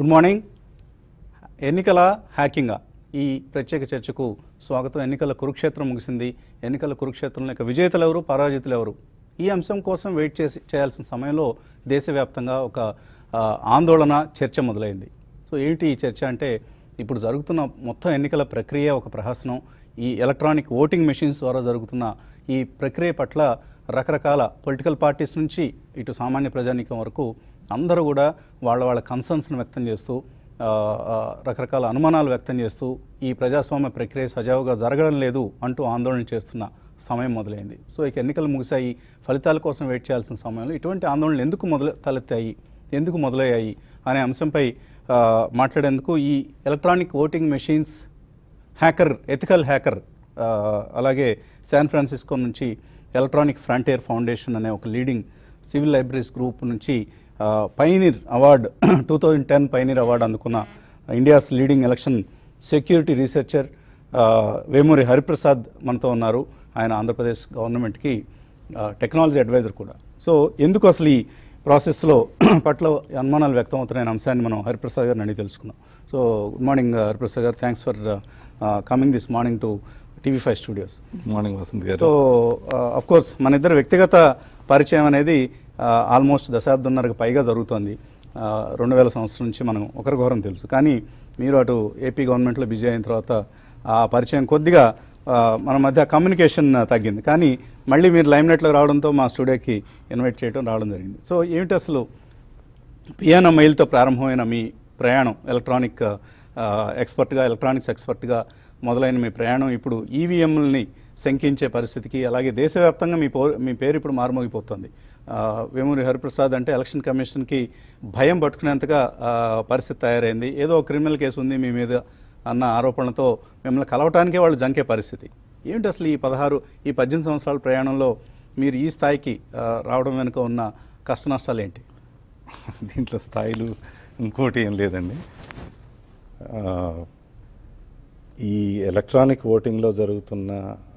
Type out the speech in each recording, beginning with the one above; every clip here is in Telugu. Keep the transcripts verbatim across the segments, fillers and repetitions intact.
Good morning. ఎన్నికల హ్యాకింగ్ ఈ ప్రత్యేక చర్చకు స్వాగతం. ఎన్నికల కురుక్షేత్రం ముగిసింది. ఎన్నికల కురుక్షేత్రంలో ఇక విజేతలు ఎవరు, పరాజితులు ఎవరు, ఈ అంశం కోసం వెయిట్ చేసి చేయాల్సిన సమయంలో దేశవ్యాప్తంగా ఒక ఆందోళన చర్చ మొదలైంది. సో ఏంటి ఈ చర్చ అంటే, ఇప్పుడు జరుగుతున్న మొత్తం ఎన్నికల ప్రక్రియ ఒక ప్రహసనం. ఈ ఎలక్ట్రానిక్ ఓటింగ్ మెషిన్స్ ద్వారా జరుగుతున్న ఈ ప్రక్రియ పట్ల రకరకాల పొలిటికల్ పార్టీస్ నుంచి ఇటు సామాన్య ప్రజానీకం వరకు అందరూ కూడా వాళ్ళ వాళ్ళ కన్సర్న్స్ను వ్యక్తం చేస్తూ రకరకాల అనుమానాలు వ్యక్తం చేస్తూ ఈ ప్రజాస్వామ్య ప్రక్రియ సజావుగా జరగడం లేదు అంటూ ఆందోళన చేస్తున్న సమయం మొదలైంది. సో ఇక ఎన్నికలు ముగిశాయి, ఫలితాల కోసం వెయిట్ చేయాల్సిన సమయంలో ఇటువంటి ఆందోళనలు ఎందుకు మొదలు తలెత్తాయి, ఎందుకు మొదలయ్యాయి అనే అంశంపై మాట్లాడేందుకు ఈ electronic voting machines hacker, ethical hacker, అలాగే శాన్ ఫ్రాన్సిస్కో నుంచి ఎలక్ట్రానిక్ ఫ్రంటియర్ ఫౌండేషన్ అనే ఒక లీడింగ్ సివిల్ లైబ్రరీస్ గ్రూప్ నుంచి pioneer award two thousand ten pioneer award అందుకున్న India's leading election security researcher Vemuri Hariprasad మనతో ఉన్నారు. ఆయన ఆంధ్రప్రదేశ్ గవర్నమెంట్కి టెక్నాలజీ అడ్వైజర్ కూడా. సో ఎందుకు అసలు ఈ ప్రాసెస్లో పట్ల అనుమానాలు వ్యక్తం అవుతున్నాయనే అంశాన్ని మనం హరిప్రసాద్ గారిని అడిగి తెలుసుకుందాం. So good morning Hariprasad garu, thanks for coming this morning to TV five studios. Good morning Vasant garu. So of course మన ఇద్దరు వ్యక్తిగత పరిచయం అనేది ఆల్మోస్ట్ దశాబ్దంన్నరకు పైగా జరుగుతోంది. రెండు వేల సంవత్సరం నుంచి మనం ఒకరికొకరం తెలుసు. కానీ మీరు అటు ఏపీ గవర్నమెంట్లో బిజీ అయిన తర్వాత ఆ పరిచయం కొద్దిగా మన మధ్య కమ్యూనికేషన్ తగ్గింది. కానీ మళ్ళీ మీరు లైమ్లైట్లో రావడంతో మా స్టూడియోకి ఇన్వైట్ చేయడం రావడం జరిగింది. సో ఏమిటి అసలు పియానో మెయిల్తో ప్రారంభమైన మీ ప్రయాణం, ఎలక్ట్రానిక్ ఎక్స్పర్ట్గా, ఎలక్ట్రానిక్స్ ఎక్స్పర్ట్గా మొదలైన మీ ప్రయాణం ఇప్పుడు ఈవీఎంలని శంకించే పరిస్థితికి, అలాగే దేశవ్యాప్తంగా మీ పో మీ పేరు ఇప్పుడు మారుమోగిపోతుంది. వేమూరి హరిప్రసాద్ అంటే ఎలక్షన్ కమిషన్కి భయం పట్టుకునేంతగా పరిస్థితి తయారైంది. ఏదో క్రిమినల్ కేసు ఉంది మీ మీద అన్న ఆరోపణలతో మిమ్మల్ని కలవటానికే వాళ్ళు జంకే పరిస్థితి. ఏమిటి అసలు ఈ పదహారు ఈ పద్దెనిమిది సంవత్సరాల ప్రయాణంలో మీరు ఈ స్థాయికి రావడం వెనుక ఉన్న కష్ట నష్టాలు ఏంటి? దీంట్లో స్థాయిలు ఇంకోటి ఏం లేదండి. ఈ ఎలక్ట్రానిక్ ఓటింగ్లో జరుగుతున్న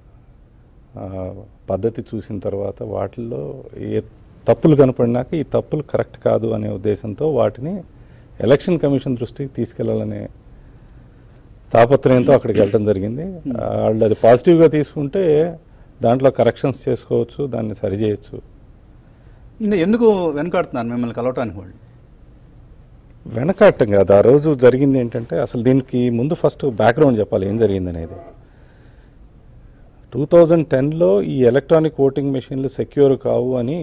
పద్ధతి చూసిన తర్వాత వాటిల్లో ఏ తప్పులు కనపడినాక ఈ తప్పులు కరెక్ట్ కాదు అనే ఉద్దేశంతో వాటిని ఎలక్షన్ కమిషన్ దృష్టికి తీసుకెళ్లాలనే తాపత్రయంతో అక్కడికి వెళ్ళడం జరిగింది. వాళ్ళు అది పాజిటివ్గా తీసుకుంటే దాంట్లో కరెక్షన్స్ చేసుకోవచ్చు, దాన్ని సరిచేయచ్చు. ఎందుకు వెనకాడుతున్నారు మిమ్మల్ని కలవటానికి? వాళ్ళు వెనకాడటం కాదు, ఆ రోజు జరిగింది ఏంటంటే, అసలు దీనికి ముందు ఫస్ట్ బ్యాక్గ్రౌండ్ చెప్పాలి ఏం జరిగింది అనేది. టూ థౌజండ్ టెన్లో ఈ ఎలక్ట్రానిక్ ఓటింగ్ మెషిన్లు సెక్యూర్ కావు అని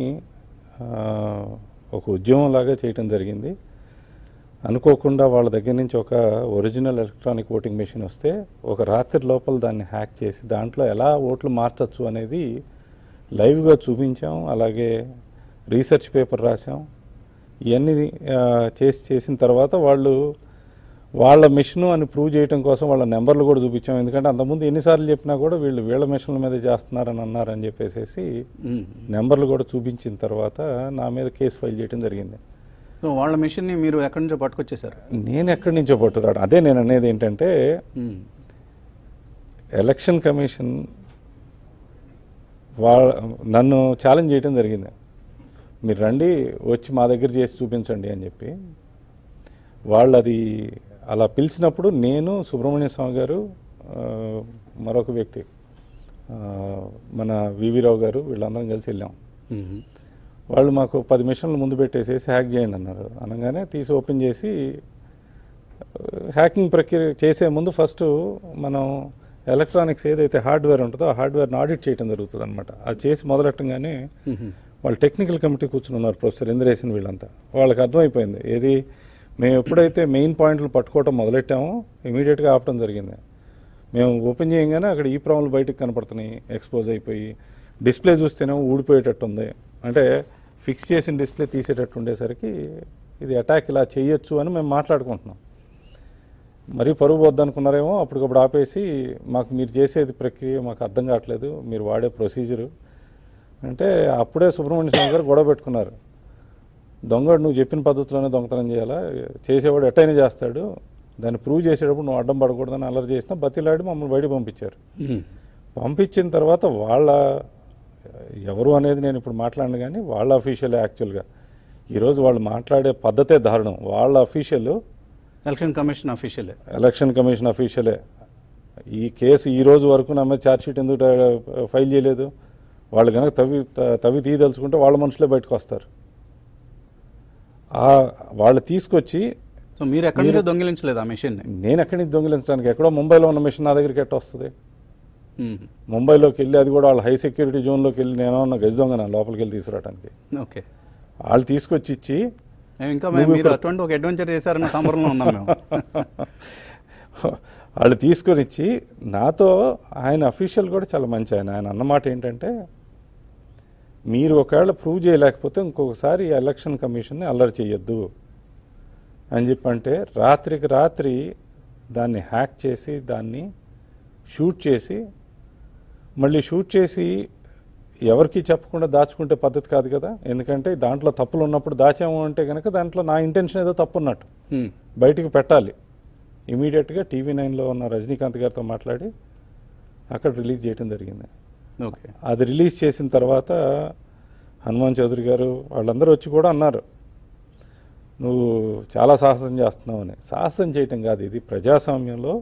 ఒక ఉద్యమం లాగా చేయటం జరిగింది. అనుకోకుండా వాళ్ళ దగ్గర నుంచి ఒక ఒరిజినల్ ఎలక్ట్రానిక్ ఓటింగ్ మెషిన్ వస్తే ఒక రాత్రి లోపల దాన్ని హ్యాక్ చేసి దాంట్లో ఎలా ఓట్లు మార్చచ్చు అనేది లైవ్గా చూపించాం. అలాగే రీసెర్చ్ పేపర్ రాసాం. ఇవన్నీ చేసి చేసిన తర్వాత వాళ్ళు వాళ్ళ మిషను అని ప్రూవ్ చేయడం కోసం వాళ్ళ నెంబర్లు కూడా చూపించాం. ఎందుకంటే అంతకుముందు ఎన్నిసార్లు చెప్పినా కూడా వీళ్ళు వీళ్ళ మిషన్ల మీద చేస్తున్నారని అన్నారని చెప్పేసి నెంబర్లు కూడా చూపించిన తర్వాత నా మీద కేసు ఫైల్ చేయడం జరిగింది. సో వాళ్ళ మిషన్ని మీరు ఎక్కడి నుంచో పట్టుకొచ్చేసారు? నేను ఎక్కడి నుంచో పట్టుకురాడు. అదే నేను అనేది ఏంటంటే, ఎలక్షన్ కమిషన్ వాళ్ళ నన్ను ఛాలెంజ్ చేయడం జరిగింది. మీరు రండి, వచ్చి మా దగ్గర చేసి చూపించండి అని చెప్పి. వాళ్ళు అది అలా పిలిచినప్పుడు నేను, సుబ్రహ్మణ్య స్వామి గారు, మరొక వ్యక్తి మన వివి రావు గారు, వీళ్ళందరం కలిసి వెళ్ళాం. వాళ్ళు మాకు పది మిషన్లు ముందు పెట్టేసేసి హ్యాక్ చేయండి అన్నారు. అనగానే తీసి ఓపెన్ చేసి హ్యాకింగ్ ప్రక్రియ చేసే ముందు ఫస్ట్ మనం ఎలక్ట్రానిక్స్ ఏదైతే హార్డ్వేర్ ఉంటుందో ఆ హార్డ్వేర్ని ఆడిట్ చేయడం జరుగుతుంది అనమాట. అది చేసి మొదలెట్టంగానే వాళ్ళు టెక్నికల్ కమిటీ కూర్చుని ఉన్నారు, ప్రొఫెసర్ ఇంద్రేసన్ వీళ్ళంతా. వాళ్ళకి అర్థమైపోయింది ఏది మేము ఎప్పుడైతే మెయిన్ పాయింట్లు పట్టుకోవటం మొదలెట్టామో ఇమీడియట్గా ఆపటం జరిగింది. మేము ఓపెన్ చేయగానే అక్కడ ఈ ప్రాబ్లం బయటకు కనపడుతున్నాయి, ఎక్స్పోజ్ అయిపోయి. డిస్ప్లే చూస్తేనేమో ఊడిపోయేటట్టు ఉంది. అంటే ఫిక్స్ చేసిన డిస్ప్లే తీసేటట్టు ఉండేసరికి ఇది అటాక్ ఇలా చేయొచ్చు అని మేము మాట్లాడుకుంటున్నాం. మరీ పరుగు పోద్దనుకున్నారేమో, అప్పటికప్పుడు ఆపేసి మాకు మీరు చేసేది ప్రక్రియ మాకు అర్థం కావట్లేదు, మీరు వాడే ప్రొసీజరు అంటే అప్పుడే సుబ్రహ్మణ్య స్వామి గారు గొడవ పెట్టుకున్నారు. దొంగడు నువ్వు చెప్పిన పద్ధతిలోనే దొంగతనం చేయాలా, చేసేవాడు ఎట్టయినా చేస్తాడు, దాన్ని ప్రూవ్ చేసేటప్పుడు నువ్వు అడ్డం పడకూడదని అల్లరి చేసినా బతిలాడి మమ్మల్ని బయట పంపించారు. పంపించిన తర్వాత వాళ్ళ ఎవరు అనేది నేను ఇప్పుడు మాట్లాడను, కానీ వాళ్ళ అఫీషియల్ యాక్చువల్గా ఈరోజు వాళ్ళు మాట్లాడే పద్ధతే దారుణం. వాళ్ళ అఫీషియల్ ఎలక్షన్ కమిషన్ అఫీషియలే ఎలక్షన్ కమిషన్ అఫీషియలే ఈ కేసు ఈ రోజు వరకు నా మీద ఛార్జ్షీట్ ఎందుకు ఫైల్ చేయలేదు? వాళ్ళు కనుక తవ్వి తవ్వి తీయదలుచుకుంటే వాళ్ళ మనుషులే బయటకు వస్తారు. వాళ్ళు తీసుకొచ్చి సో మీరు ఎక్కడి నుంచో దొంగిలించలేదు ఆ మెషిన్? నేను ఎక్కడి నుంచి దొంగిలించడానికి, ఎక్కడో ముంబైలో ఉన్న మెషిన్ నా దగ్గరికి ఎట్ట వస్తుంది? ముంబైలోకి వెళ్ళి అది కూడా వాళ్ళు హై సెక్యూరిటీ జోన్లోకి వెళ్ళి నేను ఉన్న గజ దొంగన లోపలికి వెళ్ళి తీసుకురావడానికి. ఓకే, వాళ్ళు తీసుకొచ్చి ఇచ్చి ఇంకా మీరు అటువంటి ఒక అడ్వెంచర్ చేశారన్న సంబరంలో ఉన్నాం మేము. వాళ్ళు తీసుకొని ఇచ్చి నాతో, ఆయన అఫీషియల్ కూడా చాలా మంచి ఆయన ఆయన అన్నమాట ఏంటంటే, మీరు ఒకవేళ ప్రూవ్ చేయలేకపోతే ఇంకొకసారి ఎలక్షన్ కమిషన్ని అల్లరి చేయొద్దు అని చెప్పంటే రాత్రికి రాత్రి దాన్ని హ్యాక్ చేసి దాన్ని షూట్ చేసి మళ్ళీ షూట్ చేసి ఎవరికి చెప్పకుండా దాచుకుంటే పద్ధతి కాదు కదా. ఎందుకంటే దాంట్లో తప్పులు ఉన్నప్పుడు దాచాము అంటే కనుక దాంట్లో నా ఇంటెన్షన్ ఏదో తప్పు ఉన్నట్టు బయటికి పెట్టాలి. ఇమీడియట్గా టీవీ నైన్లో ఉన్న రజనీకాంత్ గారితో మాట్లాడి అక్కడ రిలీజ్ చేయడం జరిగింది. ఓకే, అది రిలీజ్ చేసిన తర్వాత హనుమాన్ చౌదరి గారు వాళ్ళందరూ వచ్చి కూడా అన్నారు, నువ్వు చాలా సాహసం చేస్తున్నావు అని. సాహసం చేయటం కాదు, ఇది ప్రజాస్వామ్యంలో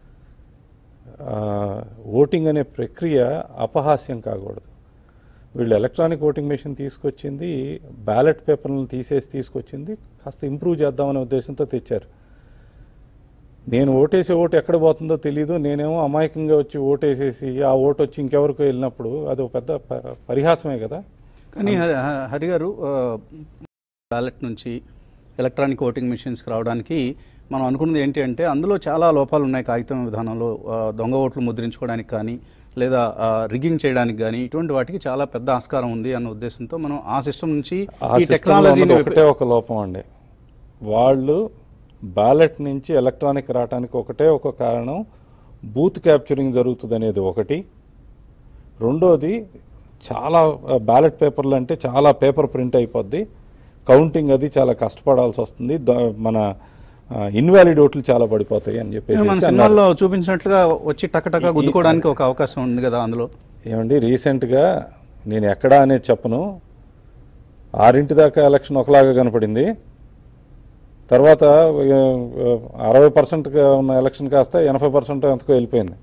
ఓటింగ్ అనే ప్రక్రియ అపహాస్యం కాకూడదు. వీళ్ళు ఎలక్ట్రానిక్ ఓటింగ్ మెషిన్ తీసుకొచ్చింది, బ్యాలెట్ పేపర్లను తీసేసి తీసుకొచ్చింది కాస్త ఇంప్రూవ్ చేద్దామనే ఉద్దేశంతో తెచ్చారు. నేను ఓటేసే ఓటు ఎక్కడ పోతుందో తెలీదు, నేనేమో అమాయకంగా వచ్చి ఓటేసేసి ఆ ఓటు వచ్చి ఇంకెవరికో వెళ్ళినప్పుడు అది ఒక పెద్ద పరిహాసమే కదా. కానీ హరి గారు, బ్యాలెట్ నుంచి ఎలక్ట్రానిక్ ఓటింగ్ మెషిన్స్కి రావడానికి మనం అనుకున్నది ఏంటి అంటే, అందులో చాలా లోపాలు ఉన్నాయి. కాగితం విధానంలో దొంగ ఓట్లు ముద్రించుకోవడానికి కానీ లేదా రిగ్గింగ్ చేయడానికి కానీ ఇటువంటి వాటికి చాలా పెద్ద ఆస్కారం ఉంది అన్న ఉద్దేశంతో మనం ఆ సిస్టమ్ నుంచి ఈ టెక్నాలజీని ఒకటే ఒక లోపం అండి, వాళ్ళు బ్యాలెట్ నుంచి ఎలక్ట్రానిక్ రావడానికి ఒకటే ఒక కారణం, బూత్ క్యాప్చరింగ్ జరుగుతుంది అనేది ఒకటి. రెండోది, చాలా బ్యాలెట్ పేపర్లు అంటే చాలా పేపర్ ప్రింట్ అయిపోద్ది, కౌంటింగ్ అది చాలా కష్టపడాల్సి వస్తుంది, మన ఇన్వాలిడ్ ఓట్లు చాలా పడిపోతాయి అని చెప్పేసి మన సినిమాల్లో చూపించినట్లుగా వచ్చి టకటక గుద్దుకోవడానికి ఒక అవకాశం ఉంది కదా అందులో. ఏమండి, రీసెంట్గా నేను ఎక్కడా అనేది చెప్పను, ఆరింటి దాకా ఎలక్షన్ ఒకలాగా కనపడింది, తర్వాత అరవై పర్సెంట్గా ఉన్న ఎలక్షన్ కాస్త ఎనభై పర్సెంట్ ఎంతకో వెళ్ళిపోయింది.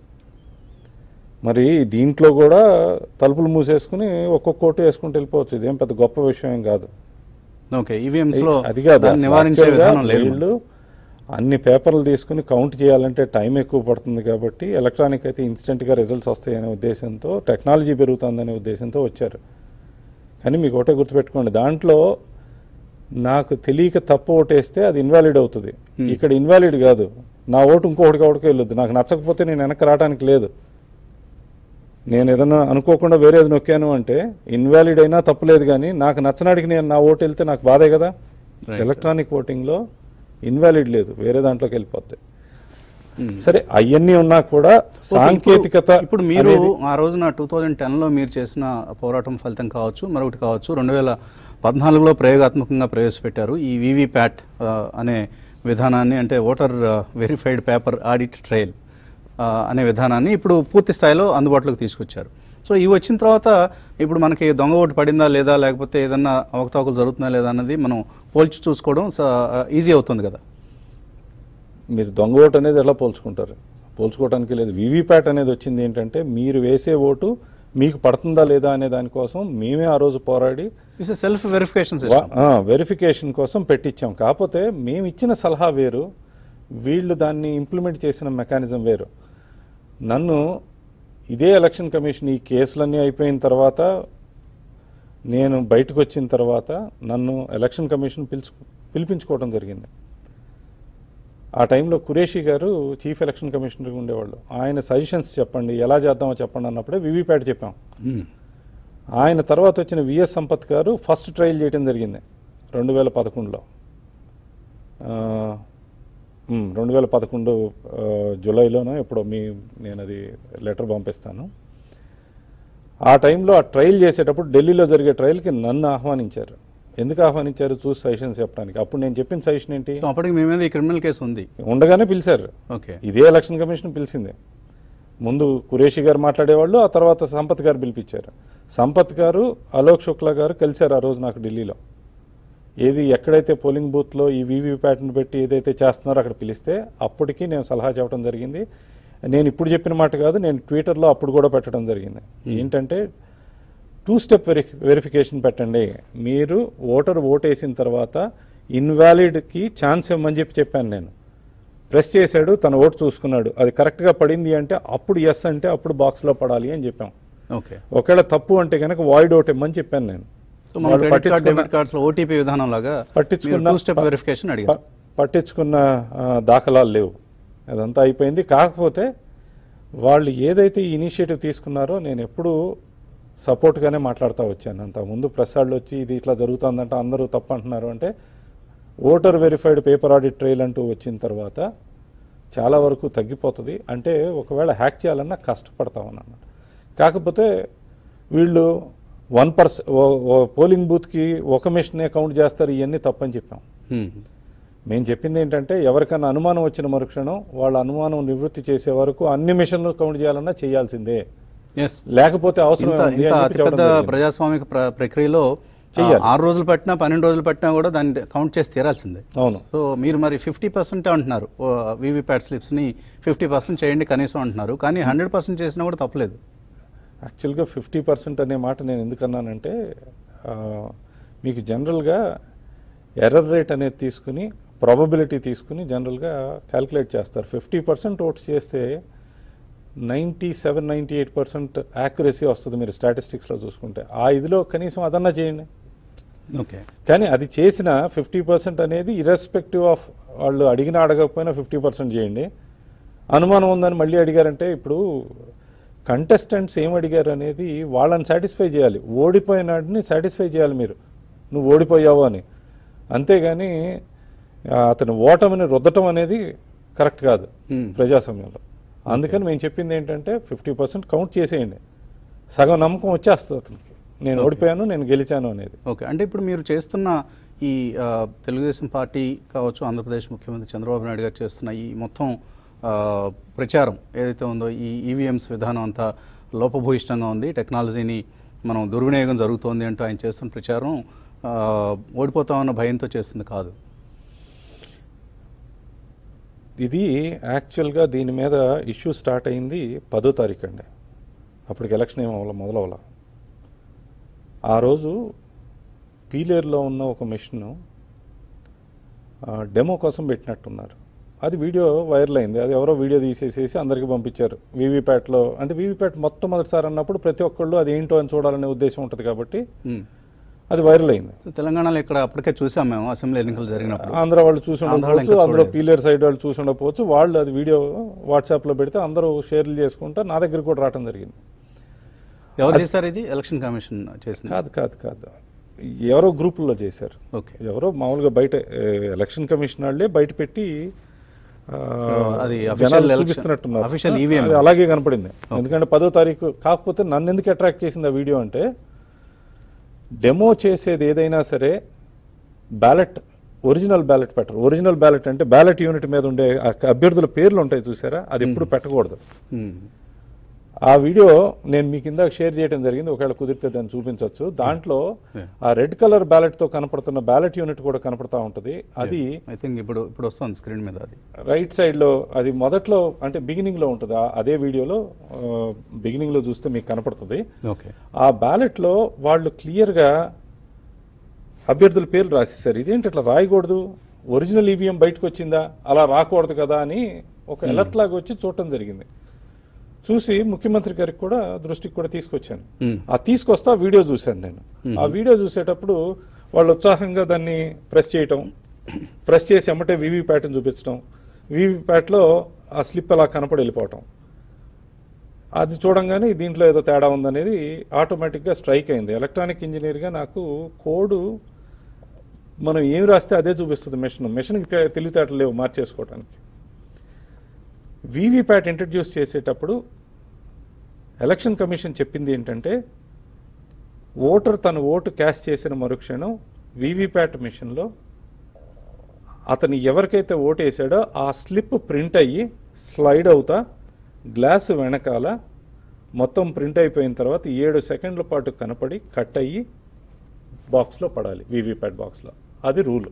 మరి దీంట్లో కూడా తలుపులు మూసేసుకుని ఒక్కొక్క ఓటు వేసుకుంటూ వెళ్ళిపోవచ్చు, ఇదేం పెద్ద గొప్ప విషయం ఏం కాదు. ఓకే, ఈవీఎంస్లో అది కాదు, నివారించే విధానం లేదు. వీళ్ళు అన్ని పేపర్లు తీసుకుని కౌంట్ చేయాలంటే టైం ఎక్కువ పడుతుంది కాబట్టి ఎలక్ట్రానిక్ అయితే ఇన్స్టెంట్గా రిజల్ట్స్ వస్తాయనే ఉద్దేశంతో, టెక్నాలజీ పెరుగుతుందనే ఉద్దేశంతో వచ్చారు. కానీ మీకు ఒకటే గుర్తుపెట్టుకోండి, దాంట్లో నాకు తెలియక తప్పు ఓటేస్తే అది ఇన్వాలిడ్ అవుతుంది. ఇక్కడ ఇన్వాలిడ్ కాదు, నా ఓటు ఇంకొకటికి ఒకటికి వెళ్ళొద్దు, నాకు నచ్చకపోతే నేను వెనక్కి రావడానికి లేదు. నేను ఏదైనా అనుకోకుండా వేరేది నొక్కాను అంటే ఇన్వాలిడ్ అయినా తప్పులేదు, కానీ నాకు నచ్చనాడికి నేను నా ఓటు వెళ్తే నాకు బాధే కదా. ఎలక్ట్రానిక్ ఓటింగ్లో ఇన్వాలిడ్ లేదు, వేరే దాంట్లోకి వెళ్ళిపోతాయి. సరే, అవన్నీ ఉన్నా కూడా సాంకేతికత. ఇప్పుడు మీరు ఆ రోజున టూ థౌజండ్ టెన్లో మీరు చేసిన పోరాటం ఫలితం కావచ్చు, మరొకటి కావచ్చు, రెండు వేల పద్నాలుగులో ప్రయోగాత్మకంగా ప్రవేశపెట్టారు ఈ వీవీప్యాట్ అనే విధానాన్ని, అంటే voter verified paper audit trial అనే విధానాన్ని ఇప్పుడు పూర్తి స్థాయిలో అందుబాటులోకి తీసుకొచ్చారు. సో ఇవి వచ్చిన తర్వాత ఇప్పుడు మనకి దొంగ ఓటు పడిందా లేదా, లేకపోతే ఏదన్నా అవకతవకలు జరుగుతుందా లేదా అన్నది మనం పోల్చి చూసుకోవడం ఈజీ అవుతుంది కదా. మీరు దొంగ ఓటు అనేది ఎలా పోల్చుకుంటారు? పోల్చుకోవడానికి లేదు. వీవీప్యాట్ అనేది వచ్చింది ఏంటంటే, మీరు వేసే ఓటు మీకు పడుతుందా లేదా అనే దానికోసం మేమే ఆ రోజు పోరాడి సెల్ఫ్ వెరిఫికేషన్ వెరిఫికేషన్ కోసం పెట్టించాం. కాకపోతే మేము ఇచ్చిన సలహా వేరు, వీళ్ళు దాన్ని ఇంప్లిమెంట్ చేసిన మెకానిజం వేరు. నన్ను ఇదే ఎలక్షన్ కమిషన్ ఈ కేసులన్నీ అయిపోయిన తర్వాత, నేను బయటకు వచ్చిన తర్వాత నన్ను ఎలక్షన్ కమిషన్ పిలుచు పిలిపించుకోవడం జరిగింది. ఆ టైంలో ఖురేషీ గారు చీఫ్ ఎలక్షన్ కమిషనర్గా ఉండేవాళ్ళు. ఆయన సజెషన్స్ చెప్పండి, ఎలా చేద్దామో చెప్పండి అన్నప్పుడే వీవీప్యాట్ చెప్పాం. ఆయన తర్వాత వచ్చిన విఎస్ సంపత్ గారు ఫస్ట్ ట్రయల్ చేయడం జరిగింది రెండు వేల పదకొండులో రెండు వేల పదకొండు జూలైలోనో ఎప్పుడో, మీ నేను అది లెటర్ పంపిస్తాను. ఆ టైంలో ఆ ట్రయల్ చేసేటప్పుడు ఢిల్లీలో జరిగే ట్రయల్కి నన్ను ఆహ్వానించారు. ఎందుకు ఆహ్వానించారు? చూసి సజెషన్స్ చెప్పడానికి. అప్పుడు నేను చెప్పిన సజెషన్ ఏంటి? అప్పటికి మీ మీద క్రిమినల్ కేసు ఉంది ఉండగానే పిలిచారు. ఓకే, ఇదే ఎలక్షన్ కమిషన్ పిలిచింది. ముందు ఖురేషీ గారు మాట్లాడేవాళ్ళు, ఆ తర్వాత సంపత్ గారు పిలిపించారు. సంపత్ గారు, అలోక్ శుక్లా గారు కలిశారు ఆ రోజు నాకు ఢిల్లీలో. ఏది ఎక్కడైతే పోలింగ్ బూత్లో ఈ వీవీప్యాట్ని పెట్టి ఏదైతే చేస్తున్నారో అక్కడ పిలిస్తే అప్పటికి నేను సలహా చెప్పడం జరిగింది. నేను ఇప్పుడు చెప్పిన మాట కాదు, నేను ట్విట్టర్లో అప్పుడు కూడా పెట్టడం జరిగింది. ఏంటంటే టూ స్టెప్ వెరి వెరిఫికేషన్ పెట్టండి. మీరు ఓటర్ ఓటేసిన తర్వాత ఇన్వాలిడ్కి ఛాన్స్ ఇవ్వమని చెప్పి చెప్పాను. నేను ప్రెస్ చేశాడు, తన ఓటు చూసుకున్నాడు, అది కరెక్ట్గా పడింది అంటే అప్పుడు ఎస్ అంటే అప్పుడు బాక్స్లో పడాలి అని చెప్పాం. ఓకే, ఒకవేళ తప్పు అంటే కనుక వాయిడ్ ఓట్ ఇవ్వమని చెప్పాను నేను. ఓటీపీ విధానం లాగా పట్టించుకున్న స్టెప్ వెరిఫికేషన్ అడిగారు. పట్టించుకున్న దాఖలాలు లేవు, అదంతా అయిపోయింది. కాకపోతే వాళ్ళు ఏదైతే ఈ ఇనిషియేటివ్ తీసుకున్నారో నేను ఎప్పుడూ సపోర్ట్గానే మాట్లాడుతూ వచ్చాను. అంత ముందు ప్రెస్ వాళ్ళు వచ్చి ఇది ఇట్లా జరుగుతుందంటే అందరూ తప్పు అంటున్నారు అంటే voter verified paper audit trail అంటూ వచ్చిన తర్వాత చాలా వరకు తగ్గిపోతుంది. అంటే ఒకవేళ హ్యాక్ చేయాలన్నా కష్టపడతామన్నమాట. కాకపోతే వీళ్ళు వన్ పర్స పోలింగ్ బూత్కి ఒక మిషనే కౌంట్ చేస్తారు, ఇవన్నీ తప్పని చెప్పాం. మేము చెప్పింది ఏంటంటే ఎవరికైనా అనుమానం వచ్చిన మరుక్షణం వాళ్ళ అనుమానం నివృత్తి చేసే వరకు అన్ని మిషన్లు కౌంట్ చేయాలన్నా చేయాల్సిందే, లేకపోతే అవసరం పెద్ద ప్రజాస్వామిక ప్రక్రియలో ఆరు రోజులు పట్టినా పన్నెండు రోజులు పట్టినా కూడా దాన్ని కౌంట్ చేసి తీరాల్సిందే. అవును. సో మీరు మరి ఫిఫ్టీ పర్సెంట్ అంటున్నారు, వీవీప్యాట్ స్లిప్స్ని ఫిఫ్టీ పర్సెంట్ చేయండి కనీసం అంటున్నారు, కానీ హండ్రెడ్ పర్సెంట్ చేసినా కూడా తప్పలేదు. యాక్చువల్గా ఫిఫ్టీ పర్సెంట్ అనే మాట నేను ఎందుకన్నానంటే మీకు జనరల్గా ఎర్రర్ రేట్ అనేది తీసుకుని ప్రాబబిలిటీ తీసుకుని జనరల్గా క్యాల్కులేట్ చేస్తారు. ఫిఫ్టీ పర్సెంట్ ఓట్స్ చేస్తే ninety seven ninety eight percent accuracy వస్తుంది మీరు స్టాటిస్టిక్స్లో చూసుకుంటే. ఆ ఇదిలో కనీసం అదన్నా చేయండి. ఓకే, కానీ అది చేసిన ఫిఫ్టీ పర్సెంట్ అనేది ఇర్రెస్పెక్టివ్ ఆఫ్ వాళ్ళు అడిగినా అడగకపోయినా ఫిఫ్టీ పర్సెంట్ చేయండి. అనుమానం ఉందని మళ్ళీ అడిగారంటే ఇప్పుడు కంటెస్టెంట్స్ ఏం అడిగారు అనేది వాళ్ళని సాటిస్ఫై చేయాలి, ఓడిపోయినాడిని సాటిస్ఫై చేయాలి మీరు, నువ్వు ఓడిపోయావు అని. అంతేగాని అతను ఓటమిని రుద్దటం అనేది కరెక్ట్ కాదు ప్రజాస్వామ్యంలో. అందుకని మేము చెప్పింది ఏంటంటే ఫిఫ్టీ పర్సెంట్ కౌంట్ చేసేయండి, సగం నమ్మకం వచ్చేస్తుంది అతనికి, నేను ఓడిపోయాను నేను గెలిచాను అనేది. ఓకే, అంటే ఇప్పుడు మీరు చేస్తున్న ఈ తెలుగుదేశం పార్టీ కావచ్చు, ఆంధ్రప్రదేశ్ ముఖ్యమంత్రి చంద్రబాబు నాయుడు గారు చేస్తున్న ఈ మొత్తం ప్రచారం ఏదైతే ఉందో, ఈ ఈవీఎంస్ విధానం అంతా లోపభూయిష్టంగా ఉంది, టెక్నాలజీని మనం దుర్వినియోగం జరుగుతోంది అంటూ ఆయన చేస్తున్న ప్రచారం ఓడిపోతామన్న భయంతో చేస్తుంది కాదు. ఇది యాక్చువల్గా దీని మీద ఇష్యూ స్టార్ట్ అయింది పదో తారీఖు అండి. అప్పటికి ఎలక్షన్ ఏం అవ్వాలి మొదలవ్వాల. ఆ రోజు పీలేరులో ఉన్న ఒక మిషను డెమో కోసం పెట్టినట్టున్నారు. అది వీడియో వైరల్ అయింది. అది ఎవరో వీడియో తీసేసేసి అందరికీ పంపించారు. వీవీప్యాట్లో అంటే వీవీప్యాట్ మొట్టమొదటిసారి అన్నప్పుడు ప్రతి ఒక్కళ్ళు అది ఏంటో అని చూడాలనే ఉద్దేశం ఉంటుంది కాబట్టి అది వైరల్ అయింది. తెలంగాణలో ఇక్కడ అప్పటికే చూసాం మేము, అసెంబ్లీ ఎన్నికలు జరిగినప్పుడు. ఆంధ్ర వాళ్ళు చూసి ఉండకపోవచ్చు, అందులో పీలేరు సైడ్ వాళ్ళు చూసి ఉండకపోవచ్చు. వాళ్ళు అది వీడియో వాట్సాప్లో పెడితే అందరూ షేర్లు చేసుకుంటా నా దగ్గర కూడా రావడం జరిగింది. ఎవరు చేశారు ఇది? ఎలక్షన్ కమిషన్ చేసింది? కాదు కాదు కాదు ఎవరో గ్రూపుల్లో చేశారు. ఓకే, ఎవరో మామూలుగా బయట ఎలక్షన్ కమిషన్ వాళ్ళే బయట పెట్టి చూపిస్తున్నట్టున్నారు. అలాగే కనపడింది. ఎందుకంటే పదో తారీఖు కాకపోతే నన్ను ఎందుకు అట్రాక్ట్ చేసింది ఆ వీడియో అంటే, డెమో చేసేది ఏదైనా సరే బ్యాలెట్ ఒరిజినల్ బ్యాలెట్ పెట్టరు. ఒరిజినల్ బ్యాలెట్ అంటే బ్యాలెట్ యూనిట్ మీద ఉండే అభ్యర్థుల పేర్లు ఉంటాయి చూసారా, అది ఎప్పుడు పెట్టకూడదు. ఆ వీడియో నేను మీ కింద షేర్ చేయడం జరిగింది, ఒకవేళ కుదిరితే దాన్ని చూపించవచ్చు. దాంట్లో ఆ రెడ్ కలర్ బ్యాలెట్ తో కనపడుతున్న బ్యాలెట్ యూనిట్ కూడా కనపడతా ఉంటుంది. అది ఐ థింక్ ఇప్పుడు ఇప్పుడు వస్తుంది స్క్రీన్ మీద. అది రైట్ సైడ్ లో, అది మొదట్లో అంటే బిగినింగ్ లో ఉంటుంది. అదే వీడియోలో బిగినింగ్ లో చూస్తే మీకు కనపడుతుంది. ఆ బ్యాలెట్ లో వాళ్ళు క్లియర్ గా అభ్యర్థుల పేర్లు రాసేసారు. ఇదేంటి అట్లా రాయకూడదు, ఒరిజినల్ ఈవీఎం బయటకు వచ్చిందా, అలా రాకూడదు కదా అని ఒక అలర్ట్ లాగా వచ్చి చూడటం జరిగింది. చూసి ముఖ్యమంత్రి గారికి కూడా దృష్టికి కూడా తీసుకొచ్చాను. ఆ తీసుకొస్తా వీడియో చూశాను నేను. ఆ వీడియో చూసేటప్పుడు వాళ్ళు ఉత్సాహంగా దాన్ని ప్రెస్ చేయటం, ప్రెస్ చేసి ఎమ్మటే వీవీప్యాట్ని చూపించడం, వీవీప్యాట్లో ఆ స్లిప్ అలా కనపడి వెళ్ళిపోవటం, అది చూడంగానే దీంట్లో ఏదో తేడా ఉందనేది ఆటోమేటిక్గా స్ట్రైక్ అయింది. ఎలక్ట్రానిక్ ఇంజనీర్గా నాకు కోడ్ మనం ఏం రాస్తే అదే చూపిస్తుంది మెషిన్. మెషిన్కి తెలివితేటలు లేవు మార్చేసుకోవడానికి. వీవీప్యాట్ ఇంట్రడ్యూస్ చేసేటప్పుడు ఎలక్షన్ కమిషన్ చెప్పింది ఏంటంటే, ఓటర్ తన ఓటు క్యాస్ట్ చేసిన మరుక్షణం వీవీప్యాట్ మిషన్లో అతను ఎవరికైతే ఓటు వేసాడో ఆ స్లిప్ ప్రింట్ అయ్యి స్లైడ్ అవుతా గ్లాసు వెనకాల మొత్తం ప్రింట్ అయిపోయిన తర్వాత ఏడు సెకండ్ల పాటు కనపడి కట్ అయ్యి బాక్స్లో పడాలి, వీవీప్యాట్ బాక్స్లో. అది రూల్.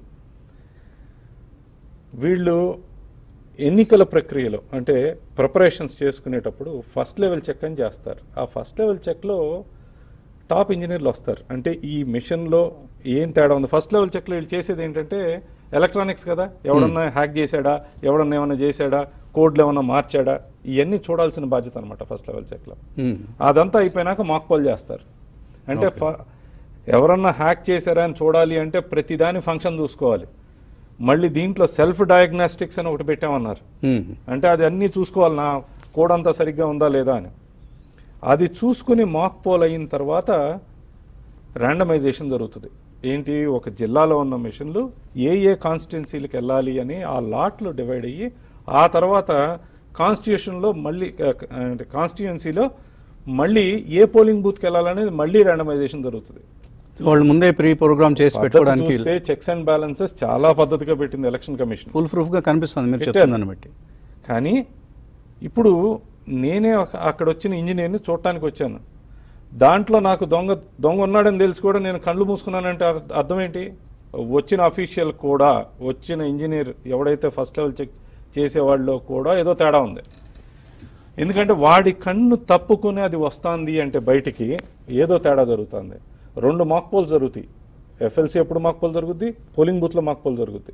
వీళ్ళు ఎన్నికల ప్రక్రియలో అంటే ప్రిపరేషన్స్ చేసుకునేటప్పుడు ఫస్ట్ లెవెల్ చెక్ అని చేస్తారు. ఆ ఫస్ట్ లెవెల్ చెక్లో టాప్ ఇంజనీర్లు వస్తారు. అంటే ఈ మిషన్లో ఏం తేడా ఉంది, ఫస్ట్ లెవెల్ చెక్లో వీళ్ళు చేసేది ఏంటంటే ఎలక్ట్రానిక్స్ కదా, ఎవడన్నా హ్యాక్ చేశాడా, ఎవడన్నా ఏమన్నా చేశాడా, కోడ్లు ఏమన్నా మార్చాడా, ఇవన్నీ చూడాల్సిన బాధ్యత అనమాట ఫస్ట్ లెవెల్ చెక్లో. అదంతా అయిపోయినాక మాక్ పోల్ చేస్తారు. అంటే ఎవరన్నా హ్యాక్ చేశారా అని చూడాలి అంటే ప్రతిదాని ఫంక్షన్ చూసుకోవాలి. మళ్ళీ దీంట్లో సెల్ఫ్ డయాగ్నాస్టిక్స్ అని ఒకటి పెట్టామన్నారు. అంటే అది అన్నీ చూసుకోవాలి, నా కోడ్ అంతా సరిగ్గా ఉందా లేదా అని. అది చూసుకుని మాక్ పోల్ అయిన తర్వాత ర్యాండమైజేషన్ జరుగుతుంది. ఏంటి, ఒక జిల్లాలో ఉన్న మిషన్లు ఏ ఏ కాన్స్టిట్యున్సీలకు వెళ్ళాలి అని ఆ లాట్లు డివైడ్ అయ్యి ఆ తర్వాత కాన్స్టిట్యూషన్లో మళ్ళీ అంటే కాన్స్టిట్యున్సీలో మళ్ళీ ఏ పోలింగ్ బూత్కి వెళ్ళాలనేది మళ్ళీ ర్యాండమైజేషన్ జరుగుతుంది. వాళ్ళు ముందే ప్రీ ప్రోగ్రామ్ చేసి పెట్టుకోవడానికి చెక్స్ అండ్ బ్యాలెన్సెస్ చాలా పద్ధతిగా పెట్టింది ఎలక్షన్ కమిషన్. ఫుల్ ప్రూఫ్ గా కనిపిస్తుంది మీరు చెప్తుందని బట్టి. కానీ ఇప్పుడు నేనే అక్కడ వచ్చిన ఇంజనీర్ని చూడటానికి వచ్చాను. దాంట్లో నాకు దొంగ దొంగ ఉన్నాడని తెలిసి కూడా నేను కళ్ళు మూసుకున్నానంటే అర్థం ఏంటి? వచ్చిన అఫీషియల్ కూడా, వచ్చిన ఇంజనీర్ ఎవడైతే ఫస్ట్ లెవెల్ చెక్ చేసేవాళ్ళలో కూడా ఏదో తేడా ఉంది. ఎందుకంటే వాడి కన్ను తప్పుకుని అది వస్తుంది అంటే బయటికి ఏదో తేడా జరుగుతుంది. రెండు మాక్ పోల్ జరుగుతాయి. ఎఫ్ఎల్సీ ఎప్పుడు మాక్ పోల్ జరుగుద్ది, పోలింగ్ బూత్లో మాక్ పోల్ జరుగుద్ది.